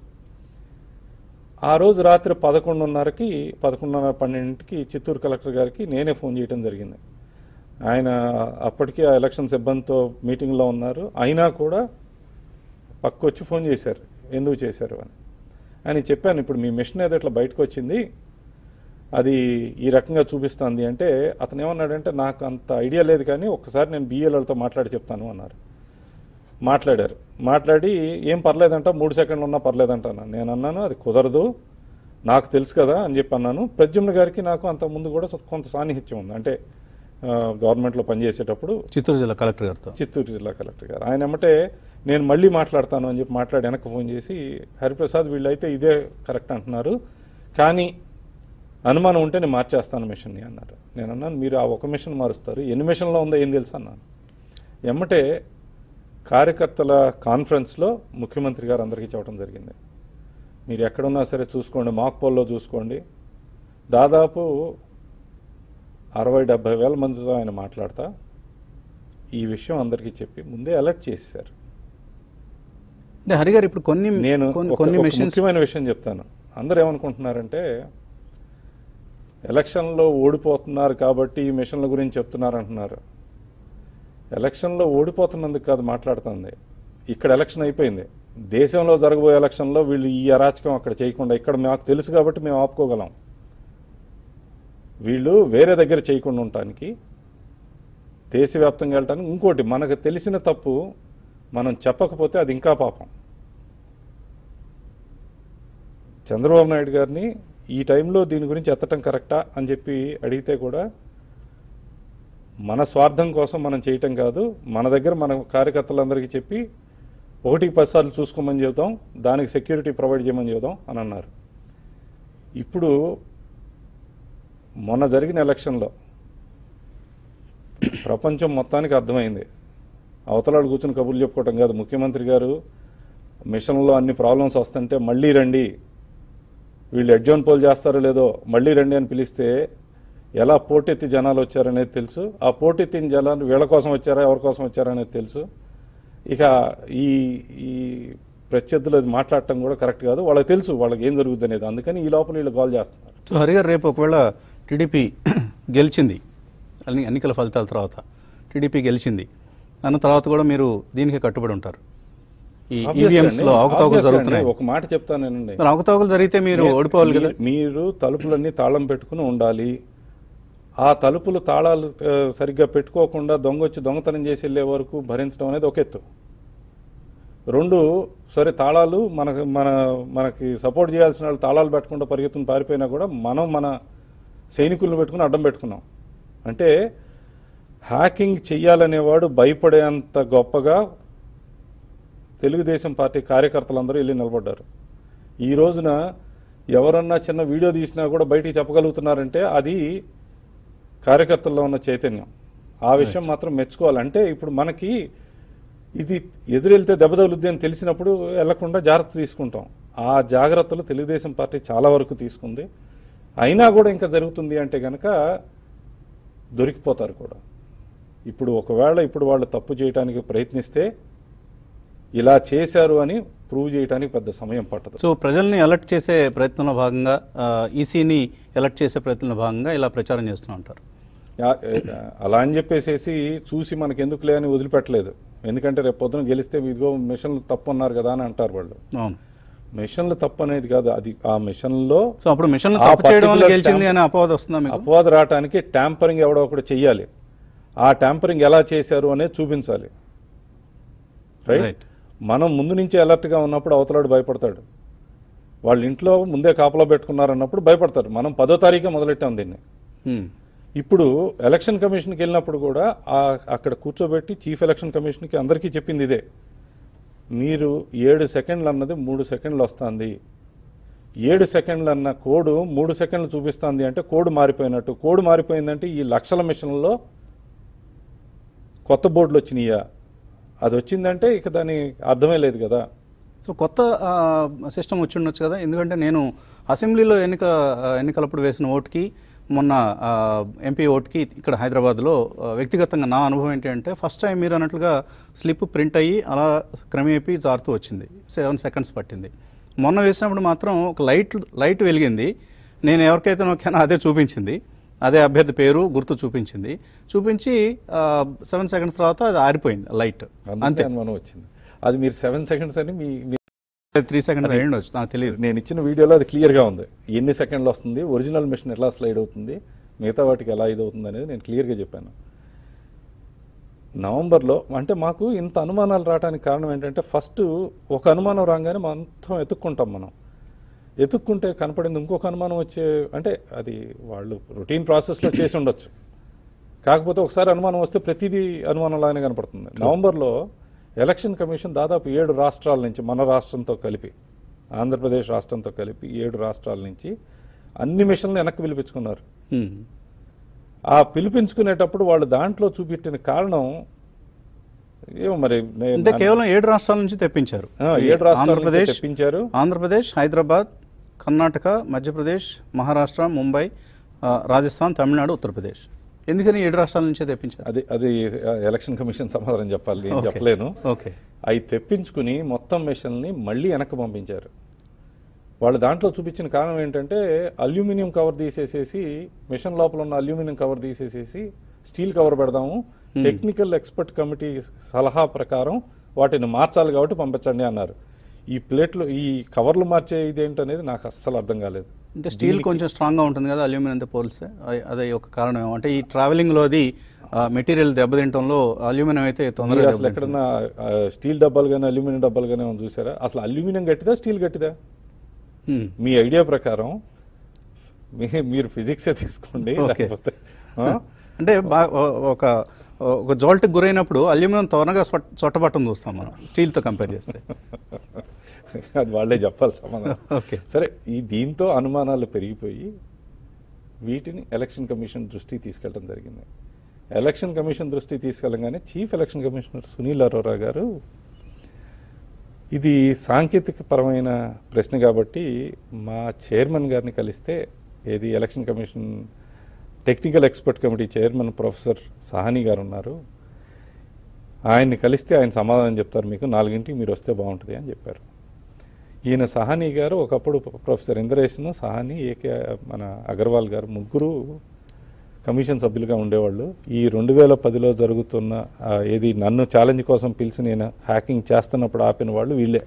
ఆ రోజు రాత్రి పదకొండున్నరకి పదకొండున్నర పన్నెండింటికి చిత్తూరు కలెక్టర్ గారికి నేనే ఫోన్ చేయడం జరిగింది. ఆయన అప్పటికే ఆ ఎలక్షన్ సిబ్బందితో మీటింగ్లో ఉన్నారు. అయినా కూడా పక్కొచ్చి ఫోన్ చేశారు, ఎందుకు చేశారు అని. అని చెప్పాను, ఇప్పుడు మీ మిషన్ ఏదో ఇట్లా బయటకు వచ్చింది, అది ఈ రకంగా చూపిస్తుంది అంటే అతను ఏమన్నాడంటే నాకు అంత ఐడియా లేదు కానీ ఒక్కసారి నేను బిఎల్ఓలతో మాట్లాడి చెప్తాను అన్నారు. మాట్లాడారు. మాట్లాడి ఏం పర్లేదంట, మూడు సెకండ్లు ఉన్నా పర్లేదంట అన్నాను. నేను అన్నాను అది కుదరదు, నాకు తెలుసు కదా అని చెప్పి అన్నాను. ప్రద్యుమ్న గారికి నాకు అంత ముందు కూడా కొంత సాన్నిహిత్యం ఉంది. అంటే గవర్నమెంట్లో పనిచేసేటప్పుడు చిత్తూరు జిల్లా కలెక్టర్ గారితో చిత్తూరు జిల్లా కలెక్టర్ గారు ఆయన ఏమంటే నేను మళ్ళీ మాట్లాడతాను అని చెప్పి మాట్లాడి వెనక్కి ఫోన్ చేసి హరిప్రసాద్ వీళ్ళైతే ఇదే కరెక్ట్ అంటున్నారు, కానీ అనుమానం ఉంటే నేను మార్చేస్తాను మిషన్ని అన్నారు. నేను అన్నాను మీరు ఆ ఒక మిషన్ మారుస్తారు, ఎన్ని మిషన్లో ఉందో ఏం తెలుసు అన్నాను. ఎమ్మటే కార్యకర్తల కాన్ఫరెన్స్లో ముఖ్యమంత్రి గారు అందరికీ చెప్పడం జరిగింది, మీరు ఎక్కడున్నా సరే చూసుకోండి, మాక్ పోల్లో చూసుకోండి. దాదాపు అరవై డెబ్బై వేల మందితో ఆయన మాట్లాడతా ఈ విషయం అందరికీ చెప్పి ముందే అలర్ట్ చేశారు. హరి గారు ఇప్పుడు కొన్ని నేను కొన్ని ముఖ్యమైన విషయం చెప్తాను. అందరూ ఏమనుకుంటున్నారంటే ఎలక్షన్లో ఓడిపోతున్నారు కాబట్టి ఈ మిషన్ల గురించి చెప్తున్నారు అంటున్నారు. ఎలక్షన్లో ఓడిపోతున్నందుకు కాదు మాట్లాడుతుంది, ఇక్కడ ఎలక్షన్ అయిపోయింది. దేశంలో జరగబోయే ఎలక్షన్లో వీళ్ళు ఈ అరాచకం అక్కడ చేయకుండా ఇక్కడ మాకు తెలుసు కాబట్టి మేము ఆపుకోగలం. వీళ్ళు వేరే దగ్గర చేయకుండా ఉండటానికి, దేశవ్యాప్తంగా వెళ్ళటానికి, ఇంకోటి మనకు తెలిసిన తప్పు మనం చెప్పకపోతే అది ఇంకా పాపం. చంద్రబాబు నాయుడు గారిని ఈ టైంలో దీని గురించి ఎత్తటం కరెక్టా అని చెప్పి అడిగితే కూడా మన స్వార్థం కోసం మనం చేయటం కాదు, మన దగ్గర మన కార్యకర్తలందరికీ చెప్పి ఒకటికి పది సార్లు చూసుకోమని చెబుతాం, దానికి సెక్యూరిటీ ప్రొవైడ్ చేయమని చెబుతాం అని అన్నారు. ఇప్పుడు మొన్న జరిగిన ఎలక్షన్లో ప్రపంచం మొత్తానికి అర్థమైంది, అవతలాడు కూర్చుని కబుర్లు చెప్పుకోవటం కాదు. ముఖ్యమంత్రి గారు మిషన్లో అన్ని ప్రాబ్లమ్స్ వస్తుంటే మళ్ళీ రండి, వీళ్ళు ఎడ్జోన్ పోల్ చేస్తారో లేదో మళ్ళీ రండి అని పిలిస్తే ఎలా పోటెత్తి జనాలు వచ్చారనేది తెలుసు. ఆ పోటెత్తిన జనాలు వీళ్ళ కోసం వచ్చారా ఎవరి కోసం వచ్చారా అనేది తెలుసు. ఇక ఈ ఈ ప్రత్యర్థులు అది మాట్లాడటం కూడా కరెక్ట్ కాదు, వాళ్ళకి తెలుసు వాళ్ళకి ఏం జరుగుతుంది అనేది. అందుకని ఈ లోపల వీళ్ళు కాల్ చేస్తున్నారు. సో హరి గారు రేపు ఒకవేళ టీడీపీ గెలిచింది అన్ని ఎన్నికల ఫలితాల తర్వాత, టీడీపీ గెలిచింది అన్న తర్వాత కూడా మీరు దీనికి కట్టుబడి ఉంటారు. ఈ ఈవీఎంస్ లో అవకతవకలు జరుగుతున్నాయి. ఒక మాట చెప్తానండి, అవకతవకలు జరిగితే మీరు ఓడిపోవాలి కదా. మీరు తలుపులన్నీ తాళం పెట్టుకుని ఉండాలి. ఆ తలుపులు తాళాలు సరిగ్గా పెట్టుకోకుండా దొంగ వచ్చి దొంగతనం చేసి వెళ్ళే వరకు భరించడం అనేది ఒక ఎత్తు. రెండు, సరే తాళాలు మనకు మన మనకి సపోర్ట్ చేయాల్సిన వాళ్ళు తాళాలు పెట్టకుండా పరిగెత్తుని పారిపోయినా కూడా మనం మన సైనికులను పెట్టుకుని అడ్డం పెట్టుకున్నాం. అంటే హ్యాకింగ్ చెయ్యాలనేవాడు భయపడేంత గొప్పగా తెలుగుదేశం పార్టీ కార్యకర్తలందరూ వెళ్ళి నిలబడ్డారు. ఈ రోజున ఎవరన్నా చిన్న వీడియో తీసినా కూడా బయటికి చెప్పగలుగుతున్నారంటే అది కార్యకర్తల్లో ఉన్న చైతన్యం. ఆ విషయం మాత్రం మెచ్చుకోవాలంటే ఇప్పుడు మనకి ఇది ఎదురెళ్తే దెబ్బ తగులుద్ది అని తెలిసినప్పుడు వెళ్లకుండా జాగ్రత్త తీసుకుంటాం. ఆ జాగ్రత్తలు తెలుగుదేశం పార్టీ చాలా వరకు తీసుకుంది. అయినా కూడా ఇంకా జరుగుతుంది అంటే కనుక దొరికిపోతారు కూడా. ఇప్పుడు ఒకవేళ ఇప్పుడు వాళ్ళు తప్పు చేయడానికి ప్రయత్నిస్తే ఇలా చేశారు అని ప్రూవ్ చేయడానికి పెద్ద సమయం పట్టదు. సో ప్రజల్ని అలర్ట్ చేసే ప్రయత్నంలో భాగంగా ఈసీని అలర్ట్ చేసే ప్రయత్నంలో భాగంగా ఇలా ప్రచారం చేస్తూ ఉంటారు. అలా అని చెప్పేసేసి చూసి మనకి ఎందుకులే అని వదిలిపెట్టలేదు. ఎందుకంటే రేపు పొద్దున గెలిస్తే ఇదిగో మిషన్లు తప్పు అన్నారు కదా అని అంటారు వాళ్ళు. అవును, మిషన్లు తప్పు అనేది కాదు, అది ఆ మిషన్లో సో అప్పుడు మిషన్లు తప్పు చేయడం వల్ల గెలిచింది అనే అపవాదం వస్తుందా మీకు? అపవాదం రావడానికి ట్యాంపరింగ్ ఎవడో ఒకటి చెయ్యాలి. ఆ ట్యాంపరింగ్ ఎలా చేశారు అనేది చూపించాలి. రైట్. మనం ముందు నుంచే అలర్ట్గా ఉన్నప్పుడు అవతలాడు భయపడతాడు. వాళ్ళ ఇంట్లో ముందే కాపలా పెట్టుకున్నారన్నప్పుడు భయపడతారు. మనం పదో తారీఖే మొదలెట్టాం దీన్ని. ఇప్పుడు ఎలక్షన్ కమిషన్కి వెళ్ళినప్పుడు కూడా అక్కడ కూర్చోబెట్టి చీఫ్ ఎలక్షన్ కమిషన్కి అందరికీ చెప్పింది ఇదే, మీరు ఏడు సెకండ్లు అన్నది మూడు సెకండ్లు వస్తుంది, ఏడు సెకండ్లు అన్న కోడ్ మూడు సెకండ్లు చూపిస్తుంది అంటే కోడ్ మారిపోయినట్టు. కోడ్ మారిపోయిందంటే ఈ లక్షల మిషన్లో కొత్త బోర్డులు వచ్చినాయా, అది వచ్చిందంటే ఇక దాని అర్థమే లేదు కదా. సో కొత్త సిస్టమ్ వచ్చి ఉండొచ్చు కదా. ఎందుకంటే నేను అసెంబ్లీలో ఎన్నిక ఎన్నికలప్పుడు వేసిన ఓటుకి మొన్న ఎంపీ ఓటుకి ఇక్కడ హైదరాబాద్లో వ్యక్తిగతంగా నా అనుభవం ఏంటి అంటే ఫస్ట్ టైం మీరు అన్నట్లుగా స్లిప్ ప్రింట్ అయ్యి అలా క్రమేపీ జారుతూ వచ్చింది. సెవెన్ సెకండ్స్ పట్టింది. మొన్న వేసినప్పుడు మాత్రం ఒక లైట్ లైట్ వెలిగింది. నేను ఎవరికైతే నొక్కానో అదే చూపించింది, అదే అభ్యర్థి పేరు గుర్తు చూపించింది. చూపించి సెవెన్ సెకండ్స్ తర్వాత అది ఆరిపోయింది లైట్. అంతే అనుమానం వచ్చింది. అది మీరు సెవెన్ సెకండ్స్ అని మీ త్రీ సెకండ్స్ అయ్యింది వచ్చు, నాకు తెలియదు. నేను ఇచ్చిన వీడియోలో అది క్లియర్గా ఉంది, ఎన్ని సెకండ్లు వస్తుంది, ఒరిజినల్ మిషన్ ఎట్లా స్లైడ్ అవుతుంది, మిగతా వాటికి ఎలా ఇది అవుతుంది అనేది నేను క్లియర్గా చెప్పాను. నవంబర్లో అంటే మాకు ఇంత అనుమానాలు రావడానికి కారణం ఏంటంటే ఫస్ట్ ఒక అనుమానం రాగానే మొత్తం ఎత్తుక్కుంటాం. మనం ఎత్తుక్కుంటే కనపడింది ఇంకొక అనుమానం వచ్చే, అంటే అది వాళ్ళు రొటీన్ ప్రాసెస్లో చేసి ఉండొచ్చు. కాకపోతే ఒకసారి అనుమానం వస్తే ప్రతిదీ అనుమానంలాగానే కనపడుతుంది. నవంబర్లో ఎలక్షన్ కమిషన్ దాదాపు ఏడు రాష్ట్రాల నుంచి, మన రాష్ట్రంతో కలిపి ఆంధ్రప్రదేశ్ రాష్ట్రంతో కలిపి ఏడు రాష్ట్రాల నుంచి అన్ని మిషన్లు వెనక్కి పిలిపించుకున్నారు. ఆ పిలిపించుకునేటప్పుడు వాళ్ళు దాంట్లో చూపెట్టిన కారణం ఏమో మరి, అంటే కేవలం ఏడు రాష్ట్రాల నుంచి తెప్పించారు. ఏడు రాష్ట్రాల నుంచి తెప్పించారు. ఆంధ్రప్రదేశ్, హైదరాబాద్, కర్ణాటక, మధ్యప్రదేశ్, మహారాష్ట్ర, ముంబై, రాజస్థాన్, తమిళనాడు, ఉత్తరప్రదేశ్. ఎందుకని ఏడు రాష్ట్రాల నుంచే తెప్పించారు? అది అది ఎలక్షన్ కమిషన్ సమాధానం చెప్పాలి, నేను చెప్పలేను. ఓకే. అవి తెప్పించుకుని మొత్తం మిషన్ని మళ్ళీ వెనక్కి పంపించారు. వాళ్ళు దాంట్లో చూపించిన కారణం ఏంటంటే అల్యూమినియం కవర్ తీసేసేసి, మిషన్ లోపల ఉన్న అల్యూమినియం కవర్ తీసేసేసి స్టీల్ కవర్ పెడదాము, టెక్నికల్ ఎక్స్పర్ట్ కమిటీ సలహా ప్రకారం వాటిని మార్చాలి కాబట్టి పంపించండి అన్నారు. ఈ ప్లేట్లు ఈ కవర్లు మార్చే ఇది ఏంటనేది నాకు అస్సలు అర్థం కాలేదు. అంటే స్టీల్ కొంచెం స్ట్రాంగ్గా ఉంటుంది కదా అల్యూమినియంతో పోలిస్తే, అదే ఒక కారణం ఏమో. అంటే ఈ ట్రావెలింగ్లో అది మెటీరియల్ దెబ్బతింటంలో అల్యూమినియం అయితే తొందరగా అసలు ఎక్కడన్నా స్టీల్ డబ్బాలు కానీ అల్యూమినియం డబ్బాలు కానీ చూసారా? అసలు అల్యూమినియం గట్టిదా స్టీల్ గట్టిదా? మీ ఐడియా ప్రకారం మీరు ఫిజిక్సే తీసుకోండి. అంటే ఒక ఒక జోల్ట్కి గురైనప్పుడు అల్యూమినియం త్వరగా చొట్టబట్టం చూస్తాం మనం స్టీల్తో కంపేర్ చేస్తే. అది వాళ్ళే చెప్పాలి సమాధానం. ఓకే, సరే. ఈ దీంతో అనుమానాలు పెరిగిపోయి వీటిని ఎలక్షన్ కమిషన్ దృష్టికి తీసుకెళ్ళడం జరిగింది. ఎలక్షన్ కమిషన్ దృష్టికి తీసుకెళ్ళగానే chief election commissioner Sunil Arora garu, ఇది సాంకేతిక పరమైన ప్రశ్న కాబట్టి మా చైర్మన్ గారిని కలిస్తే, ఏది election commission technical expert committee chairman professor Sahani garu ఉన్నారు, ఆయన్ని కలిస్తే ఆయన సమాధానం చెప్తారు మీకు, నాలుగింటికి మీరు వస్తే బాగుంటుంది అని చెప్పారు. ఈయన సహానీ గారు ఒకప్పుడు ప్రొఫెసర్ ఇంద్రేష్ను, సహానీ, ఏకే మన అగర్వాల్ గారు ముగ్గురు కమిషన్ సభ్యులుగా ఉండేవాళ్ళు. ఈ రెండు వేల పదిలో జరుగుతున్న ఏది నన్ను ఛాలెంజ్ కోసం పిలిచి నేను హ్యాకింగ్ చేస్తున్నప్పుడు ఆపిన వాళ్ళు వీళ్ళే.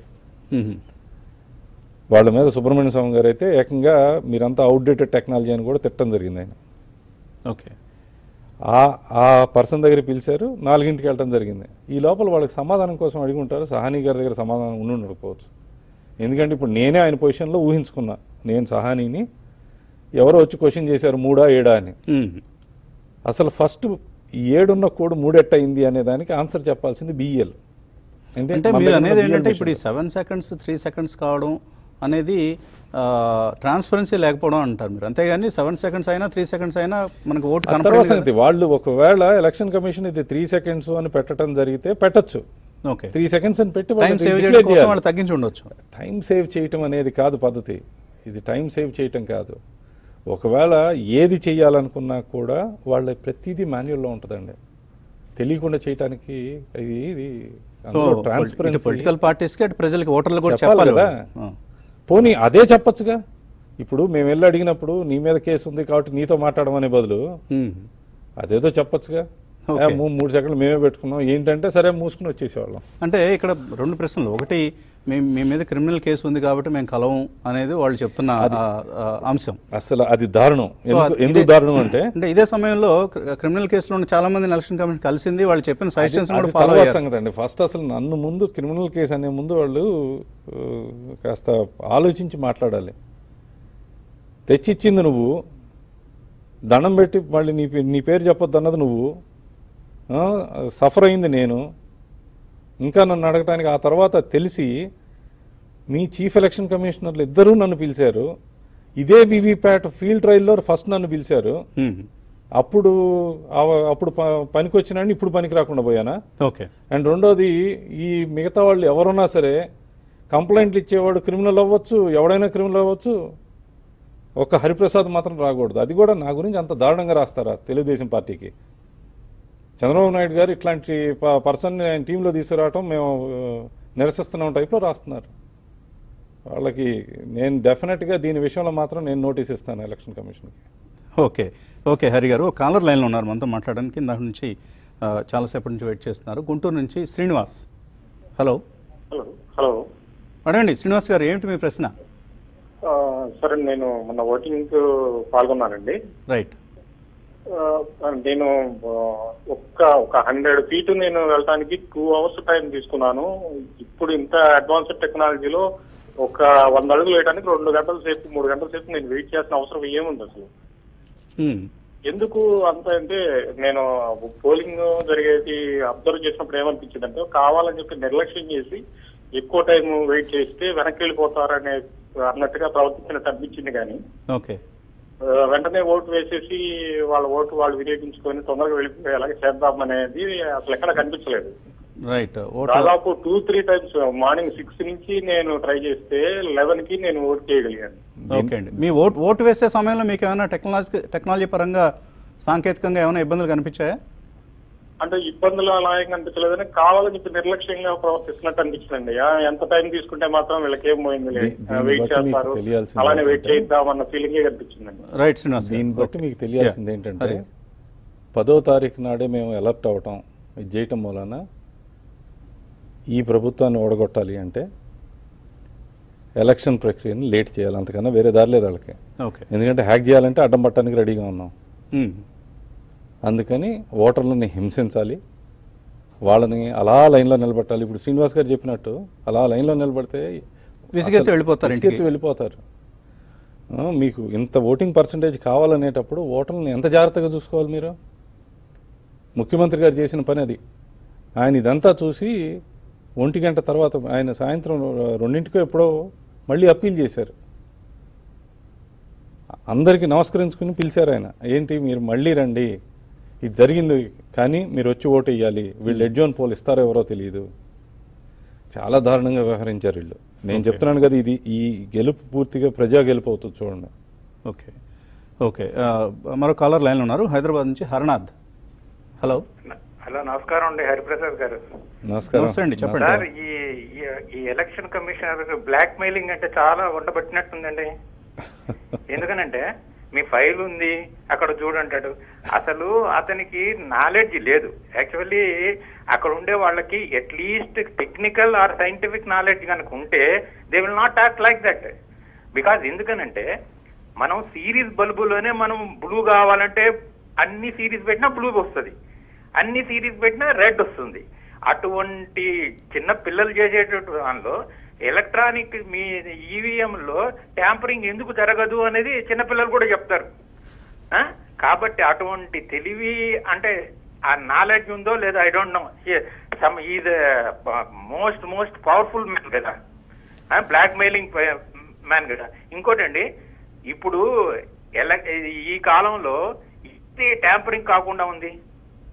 వాళ్ళ మీద సుబ్రహ్మణ్య స్వామి గారు అయితే ఏకంగా మీరంతా అవుట్డేటెడ్ టెక్నాలజీ అని కూడా తిట్టడం జరిగింది ఆయన. ఓకే. ఆ ఆ పర్సన్ దగ్గర పిలిచారు, నాలుగింటికి వెళ్ళడం జరిగింది. ఈ లోపల వాళ్ళకి సమాధానం కోసం అడిగి ఉంటారు. సహానీ గారి దగ్గర సమాధానం ఉండి ఉండకపోవచ్చు. ఎందుకంటే ఇప్పుడు నేనే ఆయన పొజిషన్లో ఊహించుకున్నా, నేను సహానీని ఎవరో వచ్చి క్వశ్చన్ చేశారు మూడా ఏడా అని. అసలు ఫస్ట్ ఏడున్న కోడ్ మూడెట్ అయింది అనే దానికి ఆన్సర్ చెప్పాల్సింది బిఎల్. అంటే మీరు అనేది ఏంటంటే ఇప్పుడు ఈ సెవెన్ సెకండ్స్ త్రీ సెకండ్స్ కావడం అనేది ట్రాన్స్పరెన్సీ లేకపోవడం అంటారు మీరు, అంతేగాని సెవెన్ సెకండ్స్ అయినా త్రీ సెకండ్స్ అయినా మనకు ఓటు కనపడదు. వాళ్ళు ఒకవేళ ఎలక్షన్ కమిషన్ ఇది త్రీ సెకండ్స్ అని పెట్టడం జరిగితే పెట్టచ్చు, ఓకే త్రీ సెకండ్స్ అని పెట్టి టైం సేవ్ చేయడం కోసం వాళ్ళు తగ్గించి ఉండొచ్చు. టైం సేవ్ చేయటం అనేది కాదు పద్ధతి, ఇది టైం సేవ్ చేయటం కాదు. ఒకవేళ ఏది చేయాలనుకున్నా కూడా వాళ్ళ ప్రతిదీ మాన్యువల్లో ఉంటుందండి, తెలియకుండా చేయటానికి. ఇది ఇది ట్రాన్స్పరెన్సీ పొలిటికల్ పార్టీస్కి అటు ప్రజలకి ఓటర్లు కూడా చెప్పాలి చెప్పాలి కదా. పోనీ అదే చెప్పొచ్చుగా. ఇప్పుడు మేము వెళ్ళి అడిగినప్పుడు నీ మీద కేసు ఉంది కాబట్టి నీతో మాట్లాడడం అనే బదులు అదేదో చెప్పొచ్చుగా. మూడు సెకండ్లు మేమే పెట్టుకున్నాం ఏంటంటే సరే మూసుకుని వచ్చేసేవాళ్ళం. అంటే ఇక్కడ రెండు ప్రశ్నలు, ఒకటి మేము మీ మీద క్రిమినల్ కేసు ఉంది కాబట్టి మేము కలవం అనేది వాళ్ళు చెప్తున్న అంశం. అసలు అది దారుణం. ఎందుకు దారుణం అంటే అంటే ఇదే సమయంలో క్రిమినల్ కేసులో ఉన్న చాలా మంది ఎలక్షన్ కమిషన్ కలిసింది, వాళ్ళు చెప్పిన సజెషన్స్ కూడా ఫాలో అయ్యారు. సంగతి అండి. ఫస్ట్ అసలు నన్ను ముందు క్రిమినల్ కేసు అనే ముందు వాళ్ళు కాస్త ఆలోచించి మాట్లాడాలి. తెచ్చిచ్చింది నువ్వు, దండం పెట్టి మళ్ళీ నీ నీ పేరు చెప్పొద్దు అన్నది నువ్వు, సఫర్ అయింది నేను, ఇంకా నన్ను అడగటానికి. ఆ తర్వాత తెలిసి మీ చీఫ్ ఎలక్షన్ కమిషనర్లు ఇద్దరూ నన్ను పిలిచారు. ఇదే వివిప్యాట్ ఫీల్డ్ ట్రయల్లో ఫస్ట్ నన్ను పిలిచారు. అప్పుడు అప్పుడు పనికి వచ్చినాన్ని ఇప్పుడు పనికి రాకుండా పోయానా? ఓకే. అండ్ రెండోది, ఈ మిగతా వాళ్ళు ఎవరున్నా సరే కంప్లైంట్లు ఇచ్చేవాడు క్రిమినల్ అవ్వచ్చు, ఎవడైనా క్రిమినల్ అవ్వచ్చు, ఒక్క హరిప్రసాద్ మాత్రం రాకూడదు. అది కూడా నా గురించి అంత దారుణంగా రాస్తారా తెలుగుదేశం పార్టీకి? చంద్రబాబు నాయుడు గారు ఇట్లాంటి పర్సన్ ఆయన టీంలో తీసుకురావటం మేము నిరసిస్తున్నాం టైప్లో రాస్తున్నారు. వాళ్ళకి నేను డెఫినెట్గా దీని విషయంలో మాత్రం నేను నోటీస్ ఇస్తాను ఎలక్షన్ కమిషన్కి. ఓకే ఓకే హరి గారు కాలర్ లైన్లో ఉన్నారు మనతో మాట్లాడడానికి. దాని నుంచి చాలాసేపటి నుంచి వెయిట్ చేస్తున్నారు. గుంటూరు నుంచి శ్రీనివాస్. హలో హలో హలో అడగండి శ్రీనివాస్ గారు, ఏమిటి మీ ప్రశ్న? సరే, నేను మొన్న ఓటింగ్ పాల్గొన్నానండి. రైట్. నేను ఒక్క ఒక హండ్రెడ్ ఫీట్ నేను వెళ్ళడానికి టూ అవర్స్ టైం తీసుకున్నాను. ఇప్పుడు ఇంత అడ్వాన్స్డ్ టెక్నాలజీలో ఒక వంద అడుగులు వేయడానికి రెండు గంటల సేపు మూడు గంటల సేపు నేను వెయిట్ చేసిన అవసరం ఏముంది అసలు? ఎందుకు అంత అంటే, నేను పోలింగ్ జరిగేది అబ్జర్వ్ చేసినప్పుడు ఏమనిపించింది అంటే, కావాలని చెప్పి నిర్లక్ష్యం చేసి ఎక్కువ టైం వెయిట్ చేస్తే వెనక్కి వెళ్ళిపోతారనే అన్నట్టుగా ప్రవర్తించినట్టు అనిపించింది. కానీ ఓకే వెంటనే ఓటు వేసేసి వాళ్ళ ఓటు వాళ్ళు వినియోగించుకొని తొందరగా వెళ్ళిపోయేలాగా చేద్దాం అనేది అసలు ఎక్కడ కనిపించలేదు. రైట్. దాదాపు two three times morning six నుంచి నేను ట్రై చేస్తే లెవెన్ కి నేను ఓటు చేయగలిగాను. ఓకే అండి. మీ ఓటు ఓటు వేసే సమయంలో మీకు ఏమైనా టెక్నాలజీ టెక్నాలజీ పరంగా సాంకేతికంగా ఏమైనా ఇబ్బందులు కనిపించాయా? అంటే ఇబ్బందులు అలా ఏం కనిపించలేదని కావాలని చెప్పి నిర్లక్ష్యంగా ప్రవర్తిస్తున్నట్టు అనిపించిందండి. ఎంత టైం తీసుకుంటే మాత్రం వీళ్ళకి ఏం పోయింది, వెయిట్ చేస్తారు, అలానే వెయిట్ చేద్దామన్న ఫీలింగే కనిపించిందండి. రైట్ శ్రీనివాస్. దీన్ని బట్టి మీకు తెలియాల్సింది ఏంటంటే, పదో తారీఖు నాడే మేము అలర్ట్ అవటం ఇది చేయటం వలన ఈ ప్రభుత్వాన్ని ఓడగొట్టాలి అంటే ఎలక్షన్ ప్రక్రియని లేట్ చేయాలి, అంతకన్నా వేరే దారి లేదు వాళ్ళకి. ఓకే. ఎందుకంటే హ్యాక్ చేయాలంటే అడ్డం పట్టడానికి రెడీగా ఉన్నాం. అందుకని ఓటర్లని హింసించాలి, వాళ్ళని అలా లైన్లో నిలబెట్టాలి. ఇప్పుడు శ్రీనివాస్ గారు చెప్పినట్టు అలా లైన్లో నిలబడితే విసిగెత్తి వెళ్ళిపోతారు విసిగెత్తి వెళ్ళిపోతారు. మీకు ఇంత ఓటింగ్ పర్సంటేజ్ కావాలనేటప్పుడు ఓటర్లను ఎంత జాగ్రత్తగా చూసుకోవాలి మీరు? ముఖ్యమంత్రి గారు చేసిన పని అది. ఆయన ఇదంతా చూసి ఒంటి గంట తర్వాత ఆయన సాయంత్రం రెండింటికో ఎప్పుడో మళ్ళీ అప్పీల్ చేశారు. అందరికీ నమస్కరించుకుని పిలిచారు ఆయన. ఏంటి మీరు మళ్ళీ రండి, ఇది జరిగింది కానీ మీరు వచ్చి ఓటు వేయాలి, వీళ్ళు ఎడ్జోన్ పోల్ ఇస్తారో ఎవరో తెలియదు. చాలా దారుణంగా వ్యవహరించారు వీళ్ళు. నేను చెప్తున్నాను కదా, ఇది ఈ గెలుపు పూర్తిగా ప్రజా గెలుపు అవుతుంది చూడండి. ఓకే ఓకే మరో కాలర్ లైన్లో ఉన్నారు హైదరాబాద్ నుంచి హర్నాథ్. హలో హలో నమస్కారం అండి హరిప్రసాద్ గారు. నమస్కారం అండి, చెప్పండి సార్. ఈ ఈ ఎలక్షన్ కమిషనర్ బ్లాక్ మెయిలింగ్ అంటే చాలా ఉండబట్టినట్టుందండి. ఎందుకనంటే మీ ఫైల్ ఉంది అక్కడ చూడంటాడు, అసలు అతనికి నాలెడ్జ్ లేదు. యాక్చువల్లీ అక్కడ ఉండే వాళ్ళకి at least technical or scientific knowledge కనుక ఉంటే they will not act like that. Because ఎందుకనంటే మనం సిరీస్ బల్బులోనే మనం బ్లూ కావాలంటే అన్ని సిరీస్ పెట్టినా బ్లూ వస్తుంది, అన్ని సిరీస్ పెట్టినా రెడ్ వస్తుంది. అటువంటి చిన్న పిల్లలు చేసేటటువంటి దానిలో ఎలక్ట్రానిక్ మీ ఈవీఎంలో ట్యాంపరింగ్ ఎందుకు జరగదు అనేది చిన్నపిల్లలు కూడా చెప్తారు. కాబట్టి అటువంటి తెలివి అంటే ఆ నాలెడ్జ్ ఉందో లేదా I don't know. Some is most most powerful man కదా, బ్లాక్ మెయిలింగ్ మ్యాన్ కదా. ఇంకోటండి, ఇప్పుడు ఎల ఈ కాలంలో ఇది ట్యాంపరింగ్ కాకుండా ఉంది.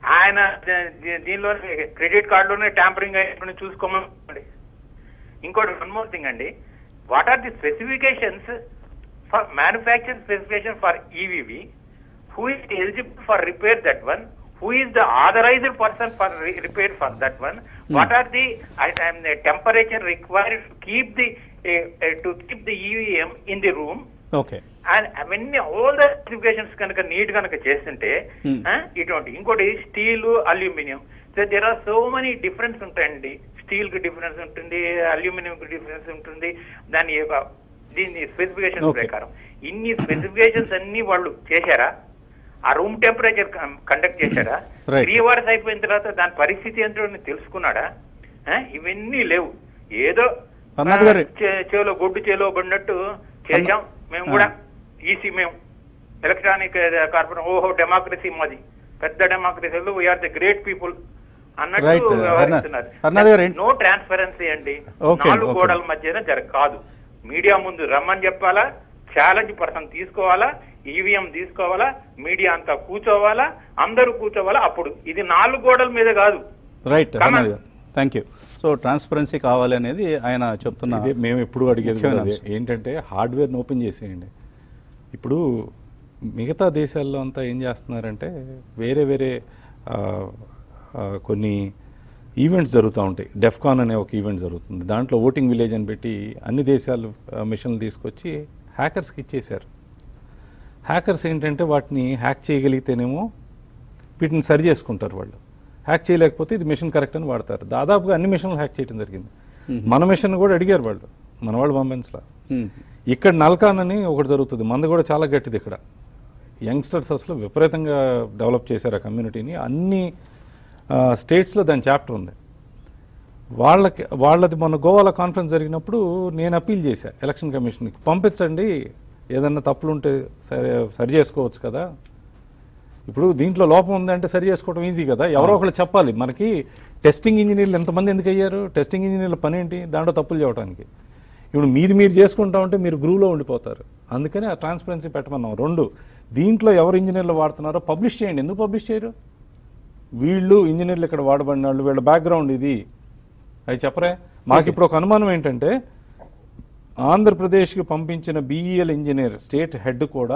ఆయన దీ- దీనిలో క్రెడిట్ కార్డులోనే ట్యాంపరింగ్ అయినప్పుడు చూసుకోమని. ఇంకోటి వన్ మోర్ థింగ్ అండి, what are the specifications for manufacture specification for EVM, who is eligible for repair that one, who is the authorized person for re- repair for that one, hmm. what are the, I, um, the temperature required to keep the uh, uh, to keep the E V M in the room, okay and అవన్నీ all the specifications కనుక నీట్ కనుక చేస్తుంటే ఇటువంటి. ఇంకోటి steel aluminium, so there are so many difference ఉంటాయండి. స్టీల్ కి డిఫరెన్స్ ఉంటుంది, అల్యూమినియం కి డిఫరెన్స్ ఉంటుంది. దాని యొక్క దీని స్పెసిఫికేషన్ ప్రకారం ఇన్ని స్పెసిఫికేషన్స్ అన్ని వాళ్ళు చేశారా? ఆ రూమ్ టెంపరేచర్ కండక్ట్ చేశాడా? త్రీ అవర్స్ అయిపోయిన తర్వాత దాని పరిస్థితి ఏంటో తెలుసుకున్నాడా? ఇవన్నీ లేవు. ఏదో చేలో గొడ్డు చేలో పడినట్టు చేసాం మేము కూడా. ఈసీ మేము ఎలక్ట్రానిక్ కార్పొరేషన్, ఓహో డెమోక్రసీ మాది, పెద్ద డెమోక్రసీలో వీఆర్ ద గ్రేట్ పీపుల్ అన్నట్టు వ్యవహరిస్తున్నారు. నో ట్రాన్స్పరెన్సీ అండి. నాలుగు గోడల మధ్యన జర కాదు. మీడియా ముందు రమ్మని చెప్పాలా, ఛాలెంజ్ పర్సన్ తీసుకోవాలా, ఈవీఎం తీసుకోవాలా, మీడియా అంతా కూర్చోవాలా, అందరూ కూర్చోవాలా. అప్పుడు ఇది నాలుగు గోడల మీద కాదు. Right, thank you. So transparency కావాలి అనేది ఆయన చెప్తున్నా. మేము ఎప్పుడు అడిగేది ఏంటంటే హార్డ్వేర్ని ఓపెన్ చేసేయండి. ఇప్పుడు మిగతా దేశాల్లో అంతా ఏం చేస్తున్నారంటే వేరే వేరే కొన్ని ఈవెంట్స్ జరుగుతూ ఉంటాయి. డెఫ్కాన్ అనే ఒక ఈవెంట్ జరుగుతుంది, దాంట్లో ఓటింగ్ విలేజ్ అని పెట్టి అన్ని దేశాలు మిషన్లు తీసుకొచ్చి హ్యాకర్స్కి ఇచ్చేశారు. హ్యాకర్స్ ఏంటంటే వాటిని హ్యాక్ చేయగలిగితేనేమో వీటిని సరి చేసుకుంటారు వాళ్ళు, హ్యాక్ చేయలేకపోతే ఇది మిషన్ కరెక్ట్ అని వాడతారు. దాదాపుగా అన్ని మిషన్లు హ్యాక్ చేయడం జరిగింది. మన మిషన్ కూడా అడిగారు వాళ్ళు, మన వాళ్ళు పంపించలా. ఇక్కడ నల్కాన్ అని ఒకటి జరుగుతుంది, మంది కూడా చాలా గట్టిది. ఇక్కడ యంగ్స్టర్స్ అసలు విపరీతంగా డెవలప్ చేశారు ఆ కమ్యూనిటీని. అన్ని స్టేట్స్లో దాని చాప్టర్ ఉంది. వాళ్ళకి వాళ్ళది మొన్న గోవాలో కాన్ఫరెన్స్ జరిగినప్పుడు నేను అప్పీల్ చేశాను ఎలక్షన్ కమిషన్కి, పంపించండి, ఏదన్నా తప్పులుంటే సరి సరి చేసుకోవచ్చు కదా. ఇప్పుడు దీంట్లో లోపం ఉందంటే సరి చేసుకోవడం ఈజీ కదా, ఎవరో ఒకళ్ళు చెప్పాలి. మనకి టెస్టింగ్ ఇంజనీర్లు ఎంతమంది ఎందుకు అయ్యారు? టెస్టింగ్ ఇంజనీర్ల పని ఏంటి? దాంట్లో తప్పులు చేయడానికి. ఇప్పుడు మీది మీరు చేసుకుంటా ఉంటే మీరు గ్రూవ్లో ఉండిపోతారు. అందుకని ఆ ట్రాన్స్పరెన్సీ పెట్టమన్నాం. రెండు, దీంట్లో ఎవరు ఇంజనీర్లు వాడుతున్నారో పబ్లిష్ చేయండి. ఎందుకు పబ్లిష్ చేయరు? వీళ్ళు ఇంజనీర్లు ఇక్కడ వాడబడిన వాళ్ళు, వీళ్ళ బ్యాక్గ్రౌండ్ ఇది, అవి చెప్పరే. మాకు ఇప్పుడు ఒక అనుమానం ఏంటంటే ఆంధ్రప్రదేశ్కి పంపించిన బీఈఎల్ ఇంజనీర్ స్టేట్ హెడ్ కూడా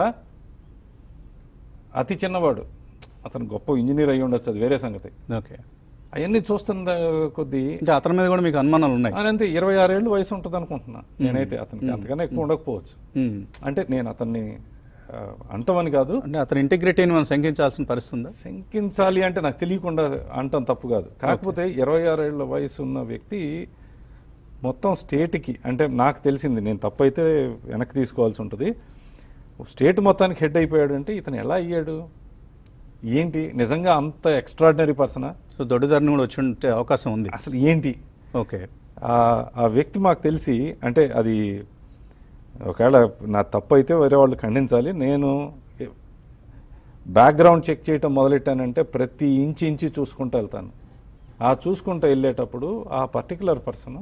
అతి చిన్నవాడు. అతను గొప్ప ఇంజనీర్ అయ్యి ఉండొచ్చు, అది వేరే సంగతి. ఓకే, అవన్నీ చూస్తున్న కొద్దీ అతని మీద కూడా మీకు అనుమానాలు ఉన్నాయి. అంతే, ఇరవై ఆరేళ్ళు వయసు ఉంటుంది అనుకుంటున్నా నేనైతే. అతనికి అంతకన్నా ఎక్కువ ఉండకపోవచ్చు. అంటే నేను అతన్ని అంటామని కాదు, అంటే అతని ఇంటిగ్రిటీని మనం శంకించాల్సిన పరిస్థితి. శంకించాలి అంటే నాకు తెలియకుండా అంటాం తప్పు కాదు. కాకపోతే ఇరవై ఆరేళ్ల వయసు ఉన్న వ్యక్తి మొత్తం స్టేట్కి, అంటే నాకు తెలిసింది, నేను తప్పు అయితే వెనక్కి తీసుకోవాల్సి ఉంటుంది, స్టేట్ మొత్తానికి హెడ్ అయిపోయాడు అంటే ఇతను ఎలా అయ్యాడు? ఏంటి నిజంగా అంత ఎక్స్ట్రాడినరీ పర్సనా? సో దొడ్డిదారిని కూడా వచ్చి ఉంటే అవకాశం ఉంది. అసలు ఏంటి? ఓకే, ఆ వ్యక్తి మాకు తెలిసి, అంటే అది ఒకవేళ నా తప్పు అయితే వేరే వాళ్ళు ఖండించాలి. నేను బ్యాక్గ్రౌండ్ చెక్ చేయటం మొదలెట్టానంటే ప్రతి ఇంచి ఇంచి చూసుకుంటూ వెళ్తాను. ఆ చూసుకుంటూ వెళ్ళేటప్పుడు ఆ పర్టికులర్ పర్సన్